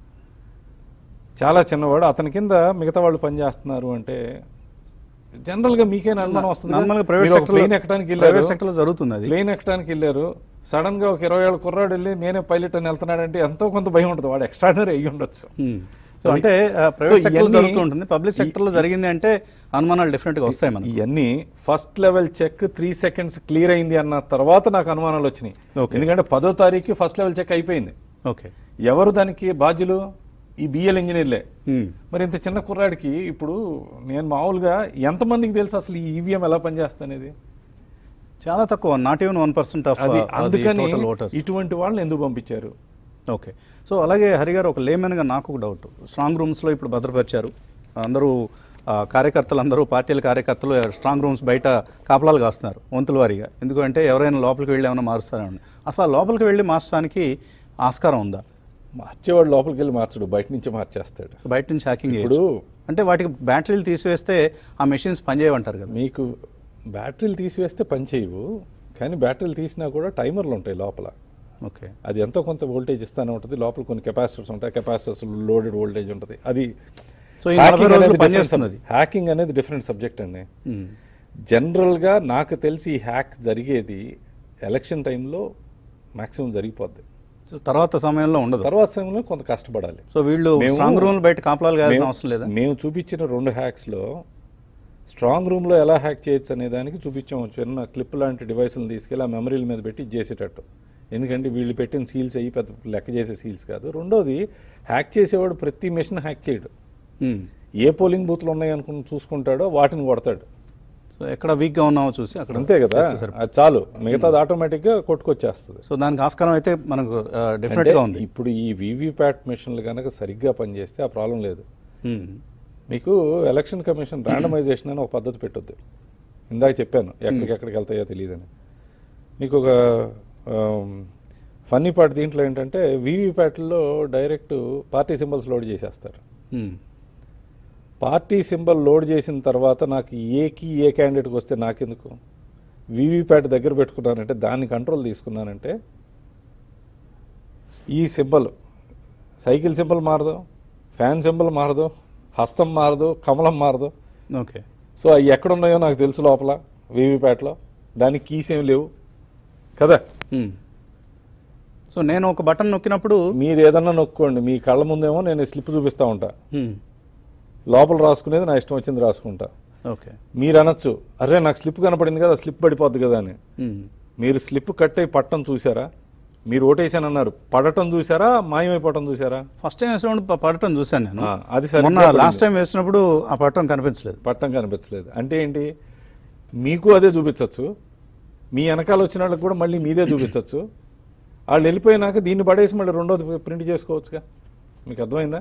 చాలా చిన్నవాడు, అతని కింద మిగతా వాళ్ళు పనిచేస్తున్నారు అంటే జనరల్గా మీకేనా అనుమానం వస్తుంది? ప్లేన్ ఎక్కడానికి వెళ్ళారు, జరుగుతుంది అది, ప్లేన్ ఎక్కడానికి వెళ్ళారు, సడన్ గా ఒక ఇరవై ఏళ్ళ కుర్రాడు వెళ్ళి నేనే పైలట్ అని వెళ్తున్నాడంటే ఎంతో కొంత భయం ఉంటుంది. వాడు ఎక్స్ట్రాడినరీ అయ్యి ఉండొచ్చు. అంటే ప్రైవేట్ సెక్టర్ జరుగుతుంటుంది, పబ్లిక్ సెక్టర్ లో జరిగింది అంటే అనుమానాలు డెఫినెట్ గా వస్తాయి. మనకి ఇవన్నీ first level check three seconds clear అయింది అన్న తర్వాత నాకు అనుమానాలు వచ్చినాయి. ఎందుకంటే పదో తారీఖు ఫస్ట్ లెవెల్ చెక్ అయిపోయింది. ఓకే, ఎవరు దానికి బాధ్యులు? ఈ బిఎల్ ఇంజనీర్లే. మరి ఇంత చిన్న కుర్రాడికి ఇప్పుడు నేను మామూలుగా ఎంతమందికి తెలుసు అసలు ఈ ఈవీఎం ఎలా పనిచేస్తుంది? చాలా తక్కువ, not even one percent of. అందుకని ఇటువంటి వాళ్ళని ఎందుకు పంపించారు? ఓకే, సో అలాగే హరిగారు, ఒక లేమెన్గా నాకు ఒక డౌట్. స్ట్రాంగ్ రూమ్స్లో ఇప్పుడు భద్రపరిచారు, అందరూ కార్యకర్తలు, అందరూ పార్టీల కార్యకర్తలు స్ట్రాంగ్ రూమ్స్ బయట కాపలాలు కాస్తున్నారు వంతుల వారీగా. ఎందుకంటే ఎవరైనా లోపలికి వెళ్ళి ఏమైనా మారుస్తారని. అసలు లోపలికి వెళ్ళి మార్చడానికి ఆస్కారం ఉందా? మార్చేవాడు లోపలికి వెళ్ళి మార్చడు, బయట నుంచి మార్చేస్తాడు. బయట నుంచి హ్యాకింగ్ ఇప్పుడు అంటే వాటికి బ్యాటరీలు తీసివేస్తే ఆ మెషిన్స్ పనిచేయమంటారు కదా. మీకు బ్యాటరీలు తీసివేస్తే పనిచేయవు, కానీ బ్యాటరీలు తీసినా కూడా టైమర్లు ఉంటాయి లోపల. ఓకే, అది ఎంతో కొంత వోల్టేజ్ ఇస్తానే ఉంటుంది. లోపల కొన్ని కెపాసిటర్స్ ఉంటాయి, కెపాసిటర్స్ లోడెడ్ వోల్టేజ్ ఉంటుంది. అది సో పనిచేస్తున్నది. హ్యాకింగ్ అనేది డిఫరెంట్ సబ్జెక్ట్ అండి. జనరల్గా నాకు తెలిసి ఈ హ్యాక్ జరిగేది ఎలక్షన్ టైంలో మ్యాక్సిమం జరిగిపోద్ది. సో తర్వాత సమయంలో ఉండదు. తర్వాత సమయంలో కొంత కష్టపడాలి. సో వీళ్ళు మేము- స్ట్రాంగ్ రూమ్ బయట కాపలాలు కావాల్సిన మేము- అవసరం లేదా? మేము చూపించిన రెండు హ్యాక్స్లో స్ట్రాంగ్ రూమ్లో ఎలా హ్యాక్ చేయొచ్చు అనే దానికి చూపించాము. చిన్న క్లిప్ లాంటి డివైస్లను తీసుకెళ్ళి ఆ మెమరీల మీద పెట్టి ఇది చేసేటట్టు. ఎందుకంటే వీళ్ళు పెట్టిన సీల్స్ అయ్యి పెద్ద లెక్క చేసే సీల్స్ కాదు. రెండోది, హ్యాక్ చేసేవాడు ప్రతి మెషిన్ హ్యాక్ చేయడు. Hmm. ఏ పోలింగ్ బూత్లు ఉన్నాయి అనుకుని చూసుకుంటాడో వాటిని కొడతాడు. సో ఎక్కడ వీక్గా ఉన్నామో చూసి అక్కడ అంతే కదా, చేస్తే సరిపోతుంది. అది చాలు, మిగతాది ఆటోమేటిక్గా కొట్టుకొచ్చేస్తుంది. సో దానికి ఆస్కారం అయితే మనకు డెఫినెట్గా అంటే ఉంది. ఇప్పుడు ఈ వీవీప్యాట్ మెషిన్లు కనుక సరిగ్గా పనిచేస్తే ఆ ప్రాబ్లం లేదు. Hmm. మీకు ఎలక్షన్ కమిషన్ ర్యాండమైజేషన్ అని ఒక పద్ధతి పెట్టొద్దు. ఇందాక చెప్పాను ఎక్కడికెక్కడికి వెళ్తాయో తెలియదని. మీకు ఒక ఫన్నీ పార్ట్ దీంట్లో ఏంటంటే వీవీప్యాట్లో డైరెక్ట్ పార్టీ సింబల్స్ లోడ్ చేసేస్తారు. Hmm. పార్టీ సింబల్ లోడ్ చేసిన తర్వాత నాకు ఏకి ఏ క్యాండిడేట్కి వస్తే నాకెందుకు? వీవీప్యాట్ దగ్గర పెట్టుకున్నానంటే దాన్ని కంట్రోల్ తీసుకున్నానంటే ఈ సింబల్, సైకిల్ సింబల్ మారదు, ఫ్యాన్ సింబల్ మారదు, హస్తం మారదు, కమలం మారదు. ఓకే. సో అవి ఎక్కడున్నాయో నాకు తెలుసు లోపల వీవీప్యాట్లో, దానికి కీస్ ఏం లేవు కదా. Hmm. సో నేను ఒక బటన్ నొక్కినప్పుడు మీరు ఏదన్నా నొక్కోండి, మీ కళ్ళ ముందేమో నేను స్లిప్ చూపిస్తూ ఉంటా, Hmm. లోపల రాసుకునేది నా ఇష్టం వచ్చింది రాసుకుంటా. ఓకే. మీరు అనొచ్చు, అరే నాకు స్లిప్ కనపడింది కదా, స్లిప్ పడిపోద్ది కదా అని. Hmm. మీరు స్లిప్ కట్ అయి పట్టం చూసారా? మీరు ఓటేసానన్నారు, పడటం చూసారా, మాయమైపోవటం చూసారా? ఫస్ట్ టైం వేసినప్పుడు ప- పడటం చూశాను నేను. ఆ, అది సరిగ్గా మొన్న పడింది. లాస్ట్ టైం వేసినప్పుడు ఆ పడటం కనిపించలేదు. పట్టం కనిపించలేదు. అంటే ఏంటి, మీకు అదే చూపించవచ్చు, మీ వెనకాల వచ్చిన వాళ్ళకి కూడా మళ్ళీ మీదే చూపించవచ్చు. వాళ్ళు వెళ్ళిపోయినాక దీన్ని పడేసి మళ్ళీ రెండోది ప్రింట్ చేసుకోవచ్చుగా. మీకు అర్థమైందా?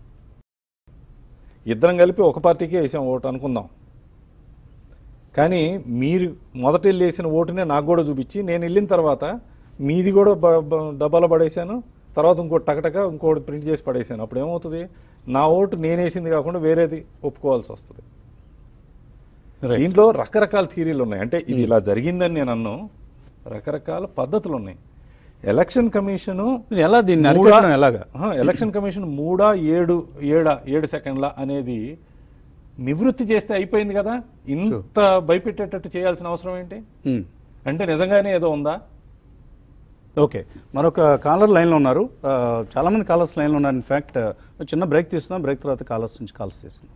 ఇద్దరం కలిపి ఒక పార్టీకే వేసాం ఓటు అనుకుందాం, కానీ మీరు మొదట వెళ్ళి వేసిన ఓటునే నాకు కూడా చూపించి నేను వెళ్ళిన తర్వాత మీది కూడా బ- బ- డబ్బాలో పడేసాను, తర్వాత ఇంకోటి టకటక ఇంకోటి ప్రింట్ చేసి పడేసాను. అప్పుడు ఏమవుతుంది, నా ఓటు నేను వేసింది కాకుండా వేరేది ఒప్పుకోవాల్సి వస్తుంది. Right. దీంట్లో రకరకాల థియరీలు ఉన్నాయి. అంటే ఇది ఇలా జరిగిందని నేను అన్నాను, రకరకాల పద్ధతులు ఉన్నాయి. ఎలక్షన్ కమిషను మీరు ఎలా దీన్ని మూడా- అరికట్టడం ఎలాగా? ఆహా, ఎలక్షన్ కమిషన్ మూడా ఏడు ఏడా ఏడు సెకండ్ల అనేది నివృత్తి చేస్తే అయిపోయింది కదా. ఇంత భయపెట్టేటట్టు చేయాల్సిన అవసరం ఏంటి? Hmm. అంటే నిజంగానే ఏదో ఉందా? ఓకే, మరొక కాలర్ లైన్లో ఉన్నారు. ఆ, చాలామంది కాలర్స్ లైన్లో ఉన్నారు. ఇన్ఫ్యాక్ట్ చిన్న బ్రేక్ తీస్తున్నాం, బ్రేక్ తర్వాత కాలర్స్ నుంచి కాల్స్ తీసుకున్నాం.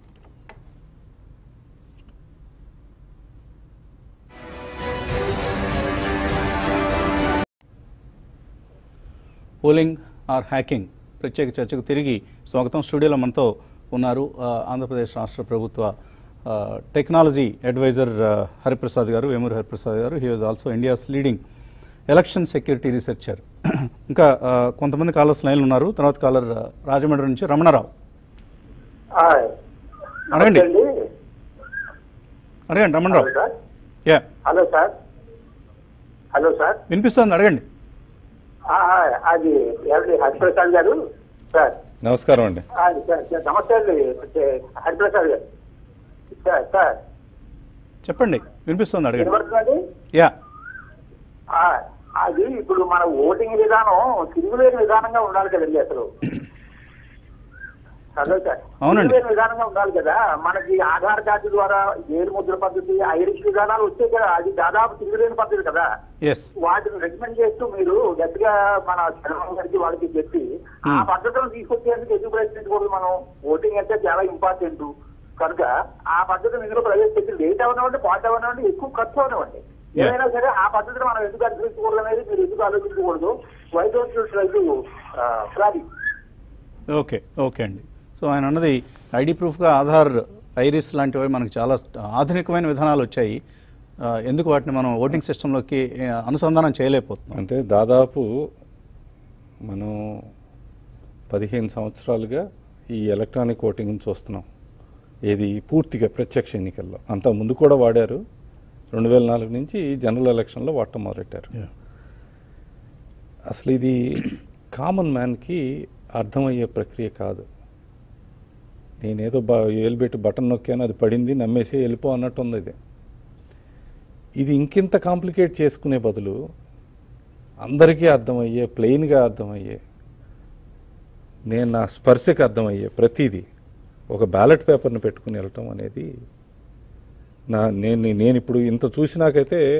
పోలింగ్ ఆర్ హ్యాకింగ్ ప్రత్యేక చర్చకు తిరిగి స్వాగతం. స్టూడియోలో మనతో ఉన్నారు ఆ, ఆంధ్రప్రదేశ్ రాష్ట్ర ప్రభుత్వ ఆ, టెక్నాలజీ అడ్వైజర్ ఆ, హరిప్రసాద్ గారు, వేమూరి హరిప్రసాద్ గారు. He was also India's leading election security researcher. ఇంకా ఆ, కొంతమంది కాలర్స్ లైన్లు ఉన్నారు. తర్వాత కాలర్ ఆ, రాజమండ్రి నుంచి రమణారావు. అడగండి అడగండి Ramanarao. Yeah, hello sir. Hello sir. వినిపిస్తుంది, అడగండి. ఆ, ఆ, అది ఎవరి హరిప్రసాద్ గారు సార్? నమస్కారం అండి. ఆ, సార్, సార్, నమస్తే అండి హరిప్రసాద్ గారు. సార్ సార్ చెప్పండి, వినిపిస్తుంది, అడగండి. వినబడుతుందండి? యా, ఆ, అది ఇప్పుడు మన ఓటింగ్ విధానం తిరుగులేని విధానంగా ఉండాలి కదండి అసలు. Hello sir. అవునండి. తిరుగులేని విధానంగా ఉండాలి కదా. మనకి ఆధార్ కార్డు ద్వారా ఏడు ముద్ర పద్ధతి, ఐరిష్ విధానాలు వచ్చాయి కదా, అది దాదాపు తిరుగులేని పద్ధతి కదా. ఎస్, వాటిని రికమెండ్ చేస్తూ మీరు గట్టిగా మన చంద్రబాబు గారికి వాళ్ళకి చెప్పి ఆ పద్ధతులను తీసుకొచ్చేందుకు ఎందుకు ప్రయత్నించకూడదు? మనం ఓటింగ్ అంటే చాలా ఇంపార్టెంట్ కనుక ఆ పద్ధతిని ఇందులో ప్రవేశపెట్టి లేట్ అవనివ్వండి, పాటు అవనివ్వండి, ఎక్కువ ఖర్చు అవనివ్వండి, ఏదైనా సరే ఆ పద్ధతిని మనం ఎందుకు అనుసరించకూడదు అనేది మీరు ఎందుకు ఆలోచించకూడదు? Why don't you try to plan? Okay okay అండి. సో ఆయన అన్నది ఐడి ప్రూఫ్గా ఆధార్, ఐరిస్ లాంటివి మనకు చాలా ఆధునికమైన విధానాలు వచ్చాయి. ఆ, ఎందుకు వాటిని మనం ఓటింగ్ సిస్టంలోకి ఆ, అనుసంధానం చేయలేకపోతున్నాం? అంటే దాదాపు మనం పదిహేను సంవత్సరాలుగా ఈ ఎలక్ట్రానిక్ ఓటింగ్ని చూస్తున్నాం. ఏది పూర్తిగా ప్రత్యక్ష ఎన్నికల్లో, అంత ముందు కూడా వాడారు. రెండు వేల నాలుగు నుంచి జనరల్ ఎలక్షన్లో వాడటం మొదలెట్టారు. Yeah. అసలు ఇది కామన్ మ్యాన్కి అర్థమయ్యే ప్రక్రియ కాదు. నేనేదో బ ఏలుబెట్టి బటన్ నొక్కాను, అది పడింది, నమ్మేసి వెళ్ళిపో అన్నట్టు ఉంది. ఇది ఇది ఇంకింత కాంప్లికేట్ చేసుకునే బదులు అందరికీ అర్థమయ్యే, ప్లెయిన్గా అర్థమయ్యే, నేను నా స్పర్శకి అర్థమయ్యే ప్రతిదీ ఒక బ్యాలెట్ పేపర్ని పెట్టుకుని వెళ్ళటం అనేది నా నేను నేను ఇప్పుడు ఇంత చూసినాకైతే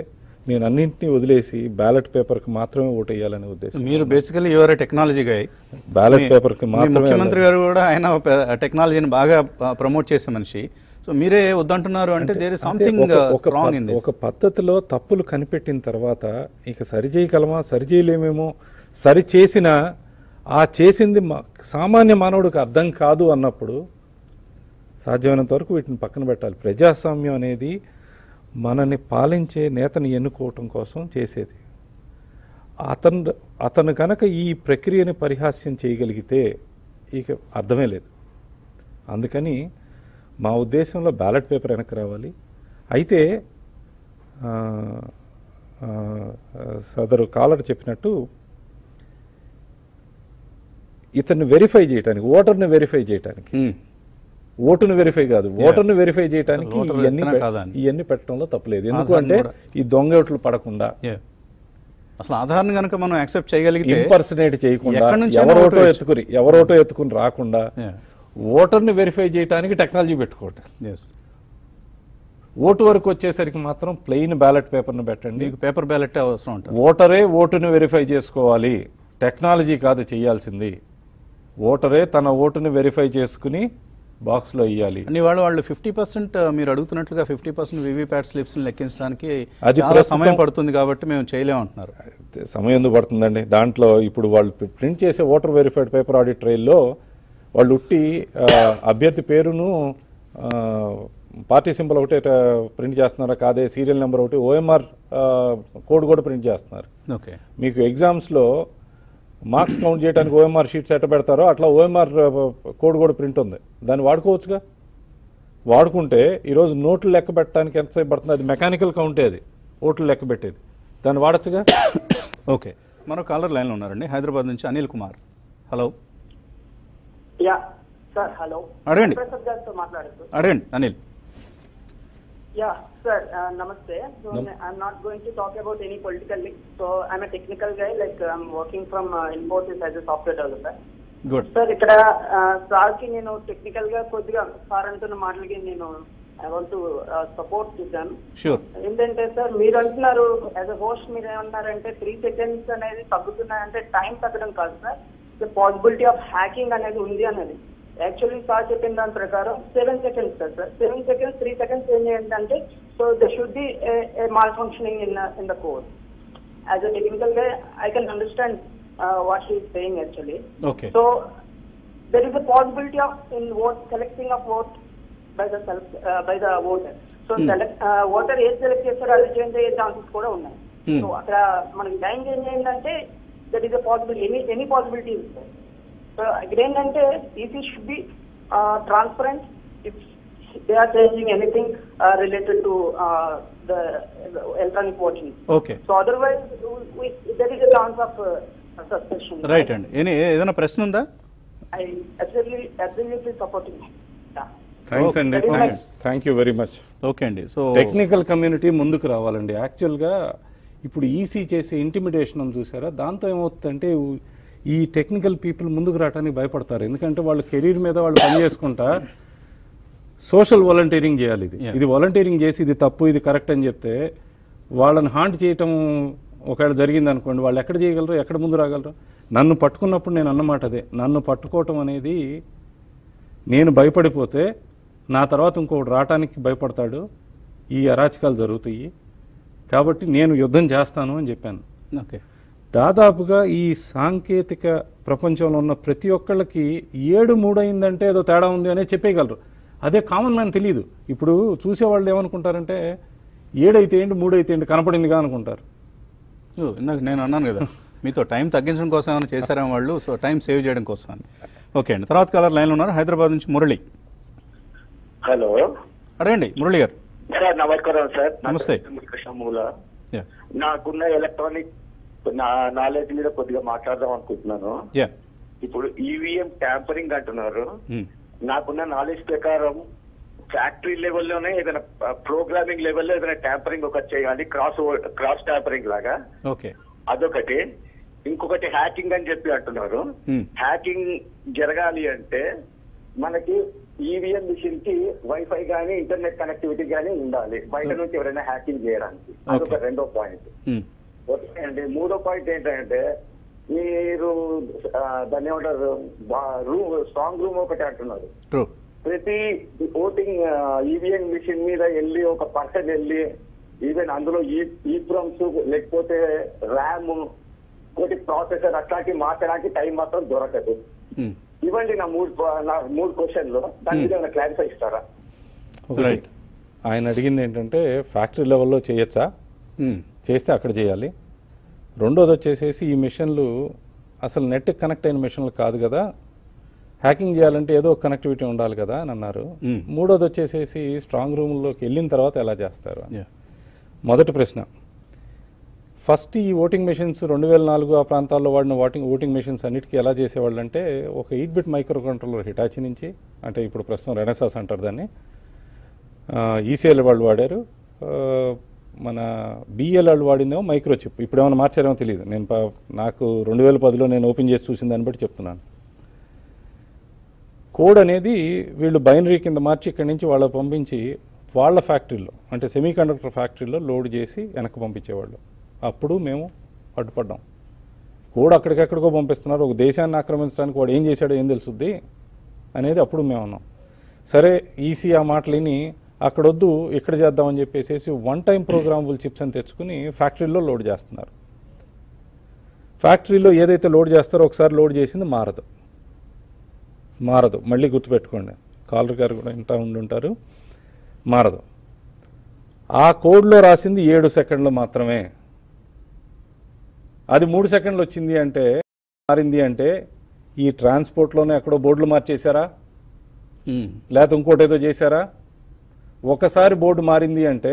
నేను అన్నింటినీ వదిలేసి బ్యాలెట్ పేపర్కి మాత్రమే ఓటు వేయాలనే ఉద్దేశం. మీరు basically your technology guy. Ballot పేపర్కి మాత్రమే. ముఖ్యమంత్రి గారు కూడా ఆయన టెక్నాలజీని బాగా ప్రమోట్ చేసే మనిషి. సో మీరే వద్దంటున్నారు అంటే there is something wrong in this. ఒక పద్ధతిలో తప్పులు కనిపెట్టిన తర్వాత ఇక సరి చేయగలమా, సరి చేయలేమేమో, సరి చేసిన ఆ చేసింది సామాన్య మానవుడికి అర్థం కాదు అన్నప్పుడు సాధ్యమైనంత వరకు వీటిని పక్కన పెట్టాలి. ప్రజాస్వామ్యం అనేది మనని పాలించే నేతని ఎన్నుకోవటం కోసం చేసేది. అతను అతను కనుక ఈ ప్రక్రియని పరిహాస్యం చేయగలిగితే ఇక అర్థమే లేదు. అందుకని మా ఉద్దేశంలో బ్యాలెట్ పేపర్ వెనక్కి రావాలి. అయితే సదరు కాలర్ చెప్పినట్టు ఇతన్ని వెరిఫై చేయడానికి, ఓటర్ని వెరిఫై చేయడానికి, ఓటును వెరిఫై కాదు ఓటర్ను వెరిఫై చేయడానికి ఇవన్నీ ఇవన్నీ పెట్టడంలో తప్పలేదు. ఎందుకంటే ఈ దొంగ ఓట్లు పడకుండా, అసలు ఆధార్ కనుక మనం యాక్సెప్ట్ చేయగలిగితే, ఇంపర్సనేట్ చేయకుండా, ఎవరోటో ఎత్తుకుని ఎవరోటో ఎత్తుకుని రాకుండా ఓటర్ని వెరిఫై చేయడానికి టెక్నాలజీ పెట్టుకోవటం. ఓటు వరకు వచ్చేసరికి మాత్రం ప్లెయిన్ బ్యాలెట్ పేపర్ను పెట్టండి. పేపర్ బ్యాలెట్ అవసరం ఉంటుంది. ఓటరే ఓటును వెరిఫై చేసుకోవాలి, టెక్నాలజీ కాదు చేయాల్సింది. ఓటరే తన ఓటుని వెరిఫై చేసుకుని బాక్స్లో ఇవ్వాలి. అని వాళ్ళు వాళ్ళు ఫిఫ్టీ పర్సెంట్ మీరు అడుగుతున్నట్లుగా ఫిఫ్టీ పర్సెంట్ వీవీప్యాట్ స్లిప్స్ని లెక్కించడానికి అది చాలా సమయం పడుతుంది కాబట్టి మేము చేయలేమంటున్నారు. సమయం ఎందుకు పడుతుందండి? దాంట్లో ఇప్పుడు వాళ్ళు ప్రింట్ చేసే ఓటర్ వెరిఫైడ్ పేపర్ ఆడిట్ ట్రైల్లో వాళ్ళు ఉట్టి అభ్యర్థి పేరును పార్టీ సింబల్ ఒకటి ప్రింట్ చేస్తున్నారా కాదే, సీరియల్ నెంబర్ ఒకటి, ఓఎంఆర్ కోడ్ కూడా ప్రింట్ చేస్తున్నారు. ఓకే, మీకు ఎగ్జామ్స్లో మార్క్స్ కౌంట్ చేయడానికి ఓఎంఆర్ షీట్స్ ఎట్ట పెడతారో అట్లా ఓఎంఆర్ కోడ్ కూడా ప్రింట్ ఉంది, దాన్ని వాడుకోవచ్చుగా. వాడుకుంటే ఈరోజు నోట్లు లెక్క పెట్టడానికి ఎంతసేపు పడుతుంది? అది మెకానికల్ కౌంటే, అది ఓట్లు లెక్క పెట్టేది, దాన్ని వాడచ్చుగా. ఓకే, మరో కాలర్ లైన్లో ఉన్నారండి, హైదరాబాద్ నుంచి Anil Kumar. Hello. Yeah sir, hello. అడగండి మాట్లాడుతూ అడగండి అనిల్. యా సార్, నమస్తే. So I'm not going to talk about any political link. So I'm technical guy, like I'm working from Infosys as a software developer. Good sir, ఇక్కడ సార్ కి నేను టెక్నికల్ గా కొద్దిగా సార్ అంటున్న మాటలకి నేను ఐ వాంట్ టు సపోర్ట్ చేశాను. షూర్. ఏంటంటే సార్, మీరు అంటున్నారు యాజ్ అ హోస్ట్, మీరు ఏమంటున్నారంటే త్రీ సెకండ్స్ అనేది తగ్గుతున్నాయంటే టైం తగ్గడం కాదు sir, the possibility of hacking అనేది ఉంది అనేది. యాక్చువల్లీ సార్ చెప్పిన దాని ప్రకారం seven seconds sir sir seven seconds three seconds ఏం ఏంటంటే, so the should be malfunctioning in in the code. As a technical గా I can understand what he is saying actually. Okay. So there is a possibility of in vote selecting of vote by the self by the voter. So select voter ఏది సెలెక్ట్ చేస్తారో అది చేంజ్ అయ్యే ఛాన్సెస్ కూడా ఉన్నాయి. సో అక్కడ మనకి టైం చేంజ్ అయిందంటే that is a possibility, any any possibility. So ఇక్కడ ఏంటంటే EC should be transparent if they are changing anything related to the electronic voting. Okay. So otherwise there is a chance of suspension. Right అండి. ఏదైనా ప్రశ్న ఉందా? I absolutely absolutely supporting. Thanks అండి, thank you very much. Okay అండి. సో టెక్నికల్ కమ్యూనిటీ ముందుకు రావాలండి. యాక్చువల్గా ఇప్పుడు ఈసీ చేసే ఇంటిమిడేషన్ చూసారా, దాంతో ఏమవుతుందంటే ఈ టెక్నికల్ పీపుల్ ముందుకు రావడానికి భయపడతారు. ఎందుకంటే వాళ్ళ కెరీర్ మీద వాళ్ళు పనిచేసుకుంటా సోషల్ వాలంటీరింగ్ చేయాలి. ఇది ఇది వాలంటీరింగ్ చేసి ఇది తప్పు ఇది కరెక్ట్ అని చెప్తే వాళ్ళని హాంట్ చేయటం ఒకవేళ జరిగింది అనుకోండి, వాళ్ళు ఎక్కడ చేయగలరు, ఎక్కడ ముందు రాగలరు? నన్ను పట్టుకున్నప్పుడు నేను అన్నమాట అదే, నన్ను పట్టుకోవటం అనేది నేను భయపడిపోతే నా తర్వాత ఇంకొకటి రావటానికి భయపడతాడు, ఈ అరాచకాలు జరుగుతాయి, కాబట్టి నేను యుద్ధం చేస్తాను అని చెప్పాను. ఓకే. దాదాపుగా ఈ సాంకేతిక ప్రపంచంలో ఉన్న ప్రతి ఒక్కళ్ళకి ఏడు మూడు అయిందంటే ఏదో తేడా ఉంది అనే చెప్పేయగలరు. అదే కామన్ మ్యాన్ తెలియదు. ఇప్పుడు చూసేవాళ్ళు ఏమనుకుంటారంటే ఏడైతే ఏంటి మూడు అయితే ఏంటి కనపడిందిగా అనుకుంటారు. ఇందాక నేను అన్నాను కదా మీతో టైం తగ్గించడం కోసం ఏమైనా చేశారేమో వాళ్ళు, సో టైం సేవ్ చేయడం కోసం అని. ఓకే అండి. తర్వాత కలర్ లైన్లో ఉన్నారు, హైదరాబాద్ నుంచి మురళి. హలో, అడగండి మురళి గారు. సార్ నమస్కారం సార్. నమస్తే. మూల నాకున్న ఎలక్ట్రానిక్ నా నాలెడ్జ్ మీద కొద్దిగా మాట్లాడదాం అనుకుంటున్నాను. ఇప్పుడు ఈవీఎం ట్యాంపరింగ్ అంటున్నారు. నాకున్న నాలెడ్జ్ ప్రకారం ఫ్యాక్టరీ లెవెల్లోనే ఏదైనా ప్రోగ్రామింగ్ లెవెల్లో ఏదైనా ట్యాంపరింగ్ ఒకటి చేయాలి, క్రాస్ క్రాస్ ట్యాంపరింగ్ లాగా. ఓకే, అదొకటి. ఇంకొకటి హ్యాకింగ్ అని చెప్పి అంటున్నారు. హ్యాకింగ్ జరగాలి అంటే మనకి ఈవీఎం మిషన్ కి వైఫై గానీ ఇంటర్నెట్ కనెక్టివిటీ గానీ ఉండాలి, బయట నుంచి ఎవరైనా హ్యాకింగ్ చేయడానికి. అదొక రెండో పాయింట్. ఓకే అండి. మూడో పాయింట్ ఏంటంటే మీరు దాన్ని ఏమంటారు, రూమ్ స్ట్రాంగ్ రూమ్ ఒకటి అంటున్నారు. ప్రతి ఓటింగ్ ఈవీఎం మిషన్ మీద వెళ్ళి ఒక పర్సన్ వెళ్ళి ఈవెన్ అందులో ఈ ఈప్రమ్స్ లేకపోతే ర్యామ్ ఒకటి ప్రాసెసర్ అట్లాంటి మార్చడానికి టైం మాత్రం దొరకదు. ఇవ్వండి నా మూడు నా మూడు క్వశ్చన్లు, దాని మీద ఏమైనా క్లారిఫై ఇస్తారా? రైట్. ఆయన అడిగింది ఏంటంటే ఫ్యాక్టరీ లెవెల్లో చేయొచ్చా, చేస్తే అక్కడ చేయాలి. రెండోది వచ్చేసేసి ఈ మిషన్లు అసలు నెట్ కనెక్ట్ అయిన మిషన్లు కాదు కదా, హ్యాకింగ్ చేయాలంటే ఏదో కనెక్టివిటీ ఉండాలి కదా అని అన్నారు. మూడోది వచ్చేసేసి స్ట్రాంగ్ రూమ్లోకి వెళ్ళిన తర్వాత ఎలా చేస్తారు. మొదటి ప్రశ్న, ఫస్ట్ ఈ ఓటింగ్ మెషిన్స్ రెండు వేల నాలుగు ఆ ప్రాంతాల్లో వాడిన ఓటింగ్ ఓటింగ్ మెషిన్స్ అన్నిటికీ ఎలా చేసేవాళ్ళు అంటే ఒక eight bit microcontroller Hitachi నుంచి, అంటే ఇప్పుడు ప్రస్తుతం రెనెసాస్ అంటారు దాన్ని, ఈసీఎల్ వాళ్ళు వాడారు, మన బిఎల్ వాళ్ళు వాడిందేమో మైక్రో చిప్. ఇప్పుడు ఏమైనా మార్చారేమో తెలియదు, నేను నాకు రెండు వేల పదిలో నేను ఓపెన్ చేసి చూసిన దాన్ని బట్టి చెప్తున్నాను. కోడ్ అనేది వీళ్ళు బైనరీ కింద మార్చి ఇక్కడి నుంచి వాళ్ళకి పంపించి వాళ్ళ ఫ్యాక్టరీలో అంటే సెమీ కండక్టర్ ఫ్యాక్టరీలో లోడ్ చేసి వెనక్కి పంపించేవాళ్ళు. అప్పుడు మేము అడ్డుపడ్డాం. కోడ్ అక్కడికెక్కడికో పంపిస్తున్నారు, ఒక దేశాన్ని ఆక్రమించడానికి వాడు ఏం చేశాడో ఏం తెలుసుద్ది అనేది అప్పుడు మేము అన్నాం. సరే ఈసీ ఆ మాటలని అక్కడొద్దు ఇక్కడ చేద్దామని చెప్పేసి వన్ టైం ప్రోగ్రామబుల్ చిప్స్ అని తెచ్చుకుని ఫ్యాక్టరీలో లోడ్ చేస్తున్నారు. ఫ్యాక్టరీలో ఏదైతే లోడ్ చేస్తారో ఒకసారి లోడ్ చేసింది మారదు మారదు మళ్ళీ గుర్తుపెట్టుకోండి, కాలర్ గారు కూడా ఇంటా ఉండుంటారు, మారదు. ఆ కోడ్లో రాసింది ఏడు సెకండ్లు మాత్రమే. అది మూడు సెకండ్లు వచ్చింది అంటే మారింది అంటే ఈ ట్రాన్స్పోర్ట్లోనే ఎక్కడో బోర్డులు మార్చేశారా, లేకపోతే ఇంకోటి ఏదో చేశారా? ఒకసారి బోర్డు మారింది అంటే